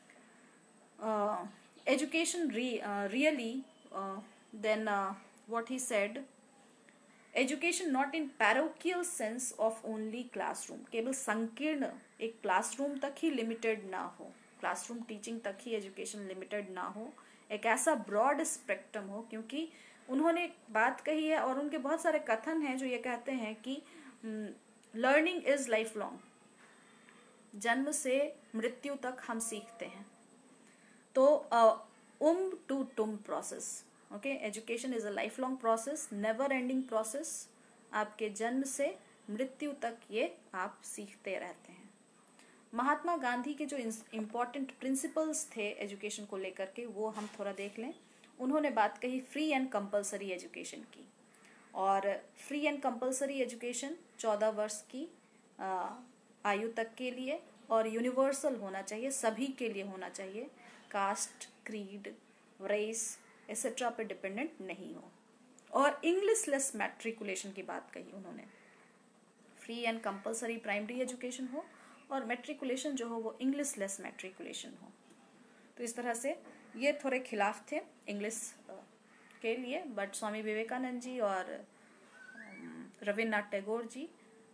Education really then what he said, education not in parochial sense of only classroom. केवल संकीर्ण एक क्लासरूम तक ही लिमिटेड ना हो, क्लासरूम टीचिंग तक ही एजुकेशन लिमिटेड ना हो, एक ऐसा ब्रॉड स्पेक्ट्रम हो. क्योंकि उन्होंने बात कही है और उनके बहुत सारे कथन हैं जो ये कहते हैं कि लर्निंग इज लाइफ लॉन्ग. जन्म से मृत्यु तक हम सीखते हैं. तो to tomb process. Okay, education is a life long process, never ending process. आपके जन्म से मृत्यु तक ये आप सीखते रहते हैं. महात्मा गांधी के जो इम्पोर्टेंट प्रिंसिपल्स थे एजुकेशन को लेकर के वो हम थोड़ा देख लें. उन्होंने बात कही फ्री एंड कंपलसरी एजुकेशन की. और फ्री एंड कंपलसरी एजुकेशन 14 वर्ष की आयु तक के लिए और यूनिवर्सल होना चाहिए, सभी के लिए होना चाहिए, कास्ट, क्रीड, रेस एक्सेट्रा पे डिपेंडेंट नहीं हो. और इंग्लिश लेस मैट्रिकुलेशन की बात कही उन्होंने. Free and compulsory primary education हो और मैट्रिकुलेशन जो हो वो इंग्लिश लेस मैट्रिकुलेशन हो. तो इस तरह से ये थोड़े खिलाफ थे इंग्लिश के लिए. बट स्वामी विवेकानंद जी और रविन्द्रनाथ टैगोर जी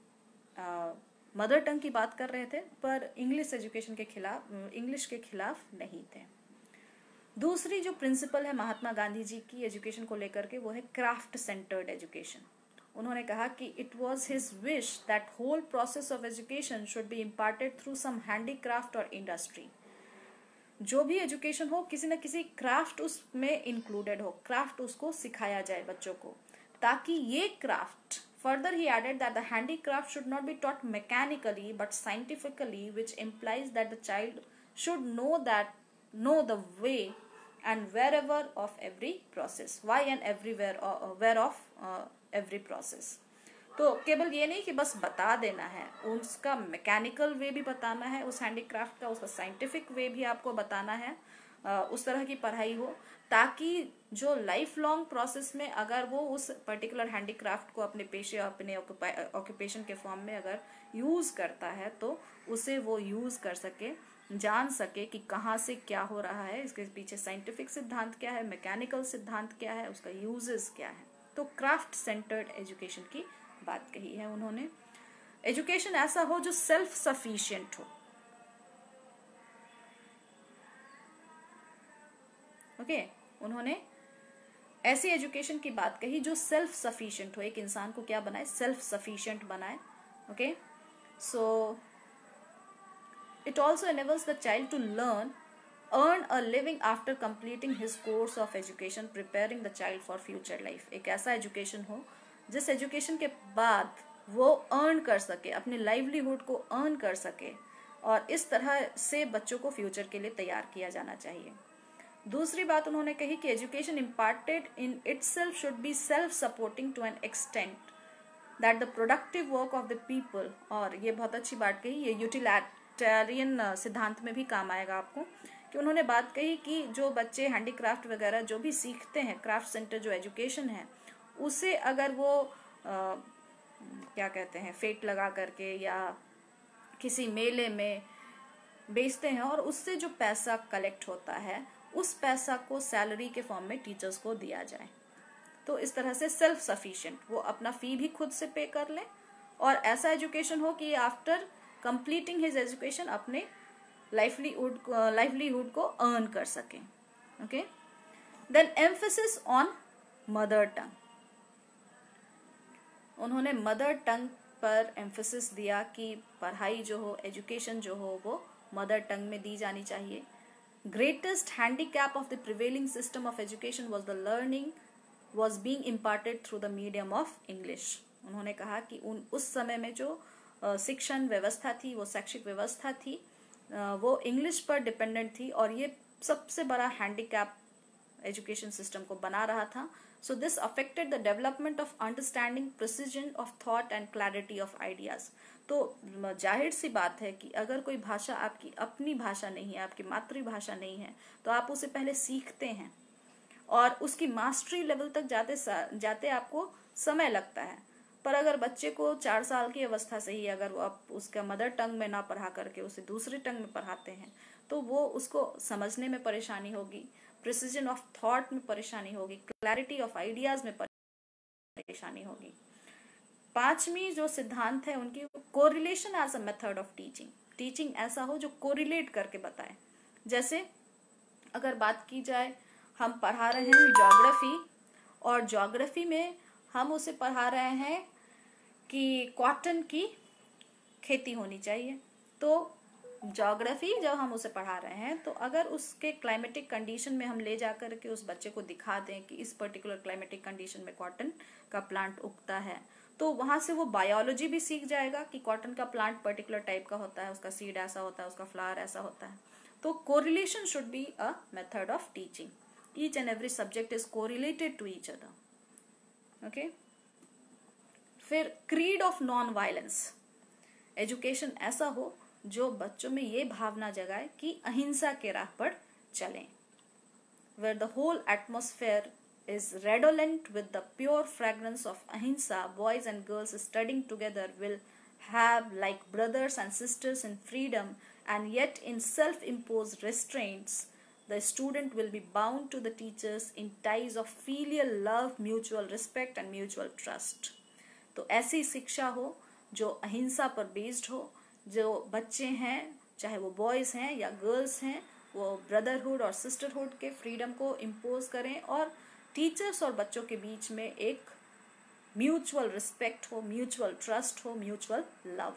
मदर टंग की बात कर रहे थे पर इंग्लिश एजुकेशन के खिलाफ, इंग्लिश के खिलाफ नहीं थे. दूसरी जो प्रिंसिपल है महात्मा गांधी जी की एजुकेशन को लेकर के वो है क्राफ्ट सेंटर्ड एजुकेशन. उन्होंने कहा कि it was his wish that whole process of education should be imparted through some handicraft और इंडस्ट्री. जो भी एजुकेशन हो किसी न किसी क्राफ्ट उसमें इंक्लूडेड हो, क्राफ्ट उसको सिखाया जाए बच्चों को, ताकि ये craft. Further, he added that the handicraft should not be taught mechanically but scientifically, which implies that the child should know the way and wherever of every process. Why and everywhere where of every process. तो केवल ये नहीं कि बस बता देना है, उसका मैकेनिकल वे भी बताना है उस हैंडीक्राफ्ट का, उसका साइंटिफिक वे भी आपको बताना है. उस तरह की पढ़ाई हो ताकि जो लाइफ लॉन्ग प्रोसेस में अगर वो उस पर्टिकुलर हैंडीक्राफ्ट को अपने पेशे, अपने ऑक्यूपेशन के फॉर्म में अगर यूज करता है तो उसे वो यूज कर सके, जान सके कि कहाँ से क्या हो रहा है, इसके पीछे साइंटिफिक सिद्धांत क्या है, मैकेनिकल सिद्धांत क्या है, उसका यूजेस क्या है. तो क्राफ्ट सेंटर्ड एजुकेशन की बात कही है उन्होंने. एजुकेशन ऐसा हो जो सेल्फ सफिशिएंट हो. ओके, उन्होंने ऐसी एजुकेशन की बात कही जो सेल्फ सफिशिएंट हो, एक इंसान को क्या बनाए, सेल्फ सफिशिएंट बनाए. Okay, so It also enables the child to earn a living after completing his course of education, preparing the child for future life. एक ऐसा एजुकेशन हो जिस एजुकेशन के बाद वो अर्न कर सके, अपने लाइवलीहुड को अर्न कर सके, और इस तरह से बच्चों को फ्यूचर के लिए तैयार किया जाना चाहिए. दूसरी बात उन्होंने कही कि education imparted in itself should be self supporting to an extent that the productive work of the people. और ये बहुत अच्छी बात कही, ये यूटिलिटेरियन सिद्धांत में भी काम आएगा आपको, कि उन्होंने बात कही कि जो बच्चे हैंडीक्राफ्ट वगैरह जो भी सीखते हैं, क्राफ्ट सेंटर जो एजुकेशन है, उसे अगर वो क्या कहते हैं, फेट लगा करके या किसी मेले में बेचते हैं और उससे जो पैसा कलेक्ट होता है, उस पैसा को सैलरी के फॉर्म में टीचर्स को दिया जाए. तो इस तरह से सेल्फ सफिशिएंट, वो अपना फी भी खुद से पे कर ले, और ऐसा एजुकेशन हो कि आफ्टर कंप्लीटिंग हिज एजुकेशन अपने लाइवलीहुड को अर्न कर सके. Okay. Then emphasis on mother tongue. उन्होंने मदर टंग पर एम्फेसिस दिया कि पढ़ाई जो हो, एजुकेशन जो हो, वो मदर टंग में दी जानी चाहिए. Greatest handicap of the prevailing system of education was the learning was being imparted through the medium of English. उन्होंने कहा कि उस समय में जो शिक्षण व्यवस्था थी, वो शैक्षिक व्यवस्था थी, वो इंग्लिश पर डिपेंडेंट थी, और ये सबसे बड़ा हैंडीकैप एजुकेशन सिस्टम को बना रहा था. So this affected the development of understanding, precision of thought and clarity of ideas. तो जाहिर सी बात है कि अगर कोई भाषा आपकी अपनी भाषा नहीं है, आपकी मातृभाषा नहीं है, तो आप उसे पहले सीखते हैं और उसकी मास्टरी लेवल तक जाते आपको समय लगता है. पर अगर बच्चे को 4 साल की अवस्था से ही अगर वो आप उसका मदर टंग में ना पढ़ा करके उसे दूसरे टंग में पढ़ाते हैं, तो वो उसको समझने में परेशानी होगी, प्रिसीजन ऑफ थॉट में परेशानी होगी, क्लैरिटी ऑफ आइडियाज में परेशानी होगी. 5वीं जो सिद्धांत है उनकी, correlation as a method of teaching. Teaching ऐसा हो जो कोरिलेट करके बताए. जैसे अगर बात की जाए, हम पढ़ा रहे हैं ज्योग्राफी, और ज्योग्राफी में हम उसे पढ़ा रहे हैं कि कॉटन की खेती होनी चाहिए. तो ज्योग्राफी जब हम उसे पढ़ा रहे हैं, तो अगर उसके क्लाइमेटिक कंडीशन में हम ले जाकर के उस बच्चे को दिखा दें कि इस पर्टिकुलर क्लाइमेटिक कंडीशन में कॉटन का प्लांट उगता है, तो वहां से वो बायोलॉजी भी सीख जाएगा कि कॉटन का प्लांट पर्टिकुलर टाइप का होता है, उसका सीड ऐसा होता है, उसका फ्लावर ऐसा होता है. तो correlation should be a method of teaching. Each and every subject is correlated to each other. Okay. फिर creed of non violence. Education ऐसा हो जो बच्चों में ये भावना जगाए कि अहिंसा के राह पर चलें. Where the whole atmosphere is redolent with the pure fragrance of ahimsa, boys and girls studying together will have like brothers and sisters in freedom, and yet in self-imposed restraints. The student will be bound to the teachers in ties of filial love, mutual respect and mutual trust. तो ऐसी शिक्षा हो जो अहिंसा पर based हो, जो बच्चे हैं, चाहे वो बॉयज हैं या गर्ल्स हैं, वो ब्रदरहुड और सिस्टरहुड के फ्रीडम को इम्पोज करें, और टीचर्स और बच्चों के बीच में एक म्यूचुअल रिस्पेक्ट हो, म्यूचुअल ट्रस्ट हो, mutual love.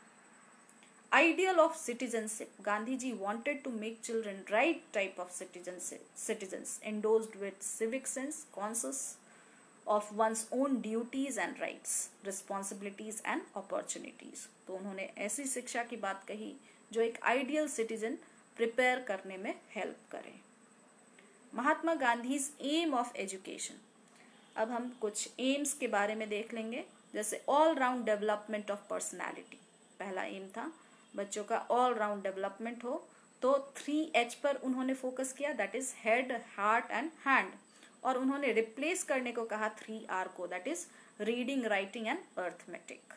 Ideal of citizenship. Gandhiji wanted to make children right type of citizens, endorsed with civic sense, conscious of one's own duties and rights, responsibilities and opportunities. तो उन्होंने ऐसी शिक्षा की बात कही जो एक आइडियल सिटीजन प्रिपेयर करने में हेल्प करे. Mahatma Gandhi's aim of education. अब हम कुछ एम्स के बारे में देख लेंगे. जैसे all round development of personality. पहला एम था बच्चों का ऑल राउंड डेवलपमेंट हो, तो 3H पर उन्होंने फोकस किया, that is head, heart and hand. और उन्होंने रिप्लेस करने को कहा 3R को, that is reading, writing and arithmetic.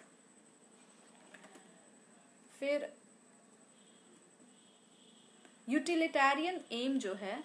फिर यूटिलिटेरियन एम जो है,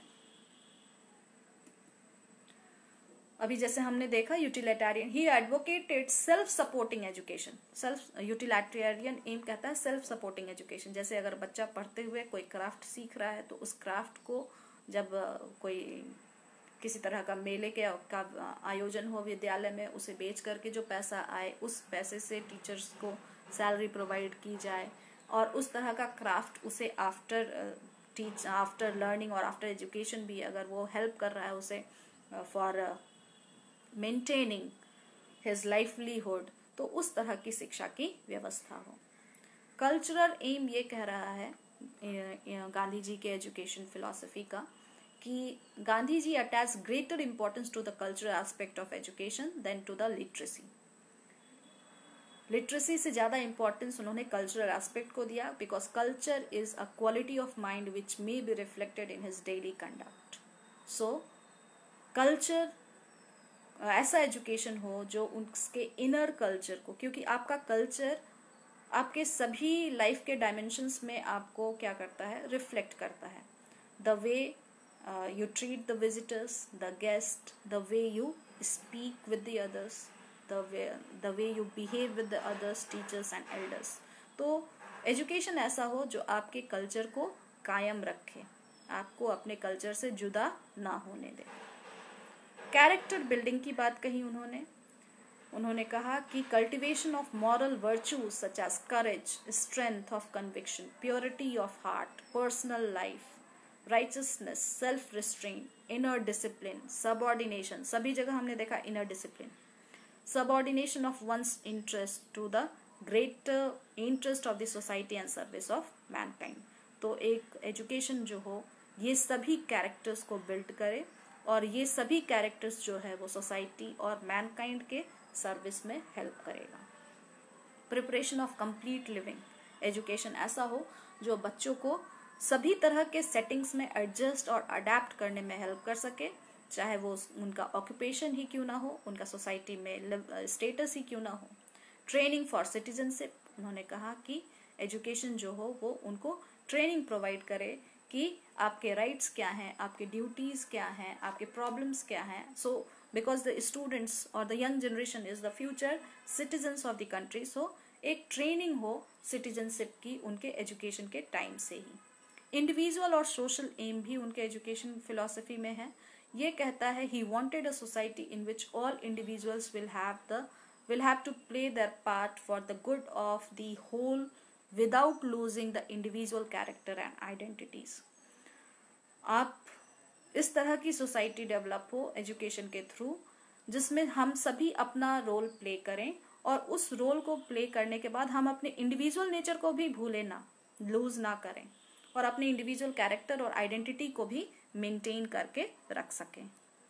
अभी जैसे हमने देखा utilitarian, he advocated self supporting education. Self utilitarian aim कहता है सेल्फ सपोर्टिंग एजुकेशन. जैसे अगर बच्चा पढ़ते हुए कोई क्राफ्ट सीख रहा है, तो उस क्राफ्ट को जब कोई किसी तरह का मेले का आयोजन हो विद्यालय में, उसे बेच करके जो पैसा आए, उस पैसे से टीचर्स को सैलरी प्रोवाइड की जाए. और उस तरह का क्राफ्ट उसे आफ्टर लर्निंग और आफ्टर एजुकेशन भी अगर वो हेल्प कर रहा है उसे फॉर मेंटेनिंग हिज लाइवलीहुड, तो उस तरह की शिक्षा की व्यवस्था हो। कल्चरल एम ये कह रहा है गांधी जी के एजुकेशन फिलॉसफी का कि Gandhi ji attach greater importance to the cultural aspect of education then to the literacy. Literacy से ज़्यादा इंपॉर्टेंस उन्होंने कल्चरल एस्पेक्ट को दिया, because culture is a quality of mind which may be reflected in his daily conduct. So culture ऐसा education हो जो उसके inner culture को, क्योंकि आपका कल्चर आपके सभी लाइफ के डायमेंशंस में आपको क्या करता है, रिफ्लेक्ट करता है। The way you treat the visitors, the guest, the way you speak with the others, the way you behave with the others, teachers and elders। तो एजुकेशन ऐसा हो जो आपके कल्चर को कायम रखे, आपको अपने कल्चर से जुदा ना होने दे। कैरेक्टर बिल्डिंग की बात कही उन्होंने कहा कि cultivation of moral virtues such as courage, strength of conviction, purity of heart, personal life, righteousness, self restraint, inner discipline, subordination, सभी जगह हमने देखा inner discipline, subordination of one's interest to the greater interest of the society and service of mankind। तो एक education जो हो ये सभी कैरेक्टर्स को बिल्ड करे और ये सभी कैरेक्टर्स जो है वो सोसाइटी और मैनकाइंड के सर्विस में हेल्प करेगा। Preparation of complete living, education ऐसा हो जो बच्चों को सभी तरह के सेटिंग्स में एडजस्ट और अडेप्ट करने में हेल्प कर सके, चाहे वो उनका ऑक्यूपेशन ही क्यों ना हो, उनका सोसाइटी में स्टेटस ही क्यों ना हो। ट्रेनिंग फॉर सिटीजनशिप, उन्होंने कहा कि एजुकेशन जो हो वो उनको ट्रेनिंग प्रोवाइड करे कि आपके राइट्स क्या हैं, आपके ड्यूटीज क्या हैं, आपके प्रॉब्लम्स क्या हैं। सो बिकॉज द स्टूडेंट्स और the young generation is the future citizens of the country, so एक ट्रेनिंग हो सिटीजनशिप की उनके एजुकेशन के टाइम से ही। इंडिविजुअल और सोशल एम भी उनके एजुकेशन फिलॉसफी में है। ये कहता है he wanted a society in which all individuals will have to play their part for the good of the whole without losing the individual character and identities। आप इस तरह की सोसाइटी डेवलप हो एजुकेशन के थ्रू जिसमें हम सभी अपना रोल प्ले करें और उस रोल को प्ले करने के बाद हम अपने इंडिविजुअल नेचर को भी भूले ना, लूज ना करें और अपने इंडिविजुअल कैरेक्टर और आइडेंटिटी को भी मेंटेन करके रख सकें।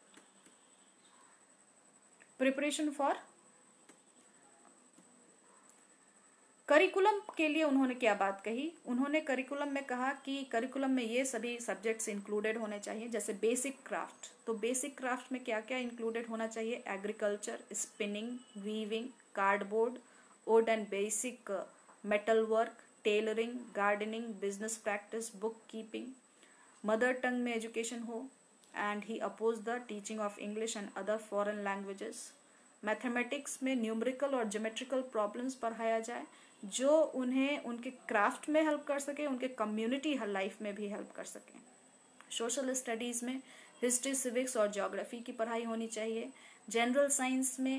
प्रिपरेशन फॉर करिकुलम के लिए उन्होंने क्या बात कही, उन्होंने करिकुलम में कहा कि करिकुलम में ये सभी सब्जेक्ट्स इंक्लूडेड होने चाहिए, जैसे बेसिक क्राफ्ट। तो बेसिक क्राफ्ट में क्या क्या इंक्लूडेड होना चाहिए, agriculture, spinning, weaving, cardboard, wood and basic metal work, tailoring, gardening, business practice, book keeping. Mother tongue में एजुकेशन हो, and he oppose the teaching of English and other foreign languages. Mathematics में numerical और geometrical problems पढ़ाया जाए जो उन्हें उनके craft में हेल्प कर सके, उनके कम्युनिटी लाइफ में भी हेल्प कर सके। सोशल स्टडीज में हिस्ट्री, सिविक्स और ज्योग्राफी की पढ़ाई होनी चाहिए। जनरल साइंस में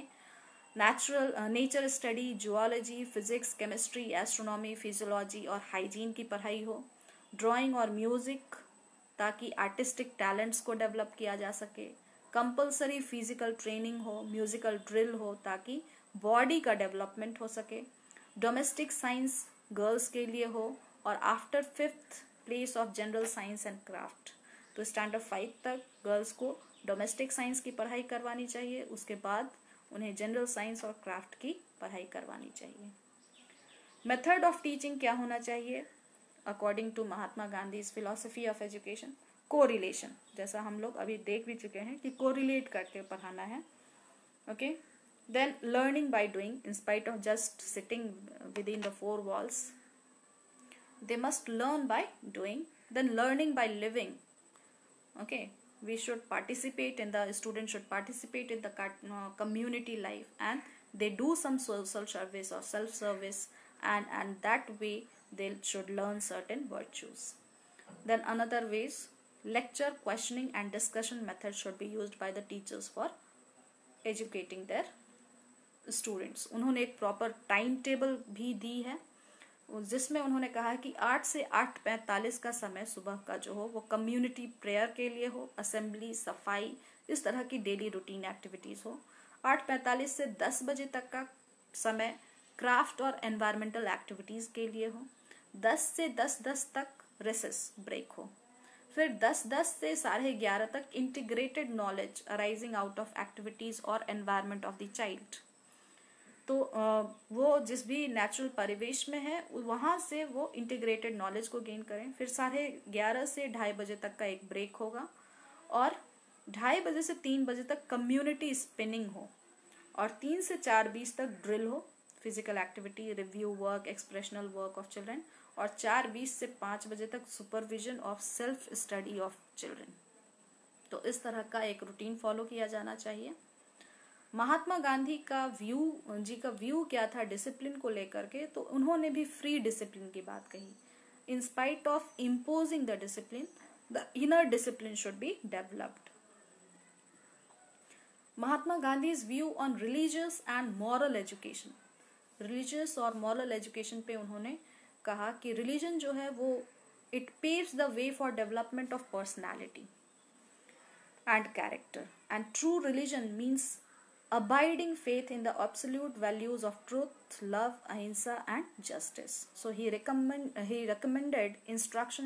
nature study, zoology, physics, chemistry, astronomy, physiology और हाइजीन की पढ़ाई हो। ड्राइंग और म्यूजिक ताकि आर्टिस्टिक टैलेंट्स को डेवलप किया जा सके। कंपलसरी फिजिकल ट्रेनिंग हो, म्यूजिकल ड्रिल हो ताकि बॉडी का डेवलपमेंट हो सके। डोमेस्टिक साइंस गर्ल्स के लिए हो और after 5th place of general science and craft. तो स्टैंडर्ड 5 तक गर्ल्स को डोमेस्टिक साइंस की पढ़ाई करवानी चाहिए, उसके बाद उन्हें जनरल साइंस और क्राफ्ट की पढ़ाई करवानी चाहिए। मेथड ऑफ टीचिंग क्या होना चाहिए according to Mahatma Gandhi philosophy of education, correlation, जैसा हम लोग अभी देख भी चुके हैं कि कोरिलेट करके पढ़ाना है। Okay, then learning by doing in spite of just sitting with in the 4 walls, they must learn by doing, then learning by living. Okay, we should participate in the students should participate in the community life, and they do some social service or self service, and that way they should learn certain virtues. Then another ways, lecture, questioning and discussion methods should be used by the teachers for educating their students. उन्होंने एक proper time table भी दी है जिसमें उन्होंने कहा कि 8 से 8:45 का समय सुबह का जो हो वो कम्युनिटी प्रेयर के लिए हो, असेंबली, सफाई, इस तरह की डेली रूटीन एक्टिविटीज हो। 8:45 से 10 बजे तक का समय क्राफ्ट और एनवायरमेंटल एक्टिविटीज के लिए हो। 10 से 10:10 तक रिसेस ब्रेक हो। फिर 10:10 से 11:30 तक integrated knowledge arising out of activities और एनवायरमेंट ऑफ द चाइल्ड। तो वो जिस भी नेचुरल परिवेश में है वहां से वो इंटीग्रेटेड नॉलेज को गेन करें। फिर 11:30 से 2:30 बजे तक का एक ब्रेक होगा और 2:30 बजे से 3 बजे तक कम्युनिटी स्पिनिंग हो और 3 से 4:20 तक ड्रिल हो, physical activity, review work, expressional work of children, और 4:20 से 5 बजे तक supervision of self study of children. तो इस तरह का एक रूटीन फॉलो किया जाना चाहिए। महात्मा गांधी का व्यू क्या था डिसिप्लिन को लेकर के, तो उन्होंने भी फ्री डिसिप्लिन की बात कही। In spite of imposing the discipline, the inner discipline should be developed. Mahatma Gandhi's view on religious and moral education, religious और मॉरल एजुकेशन पे उन्होंने कहा कि रिलीजन जो है वो it paves the way for development of personality and character, and true religion means abiding faith in the absolute values of truth, love, ahimsa and justice. So he recommended instruction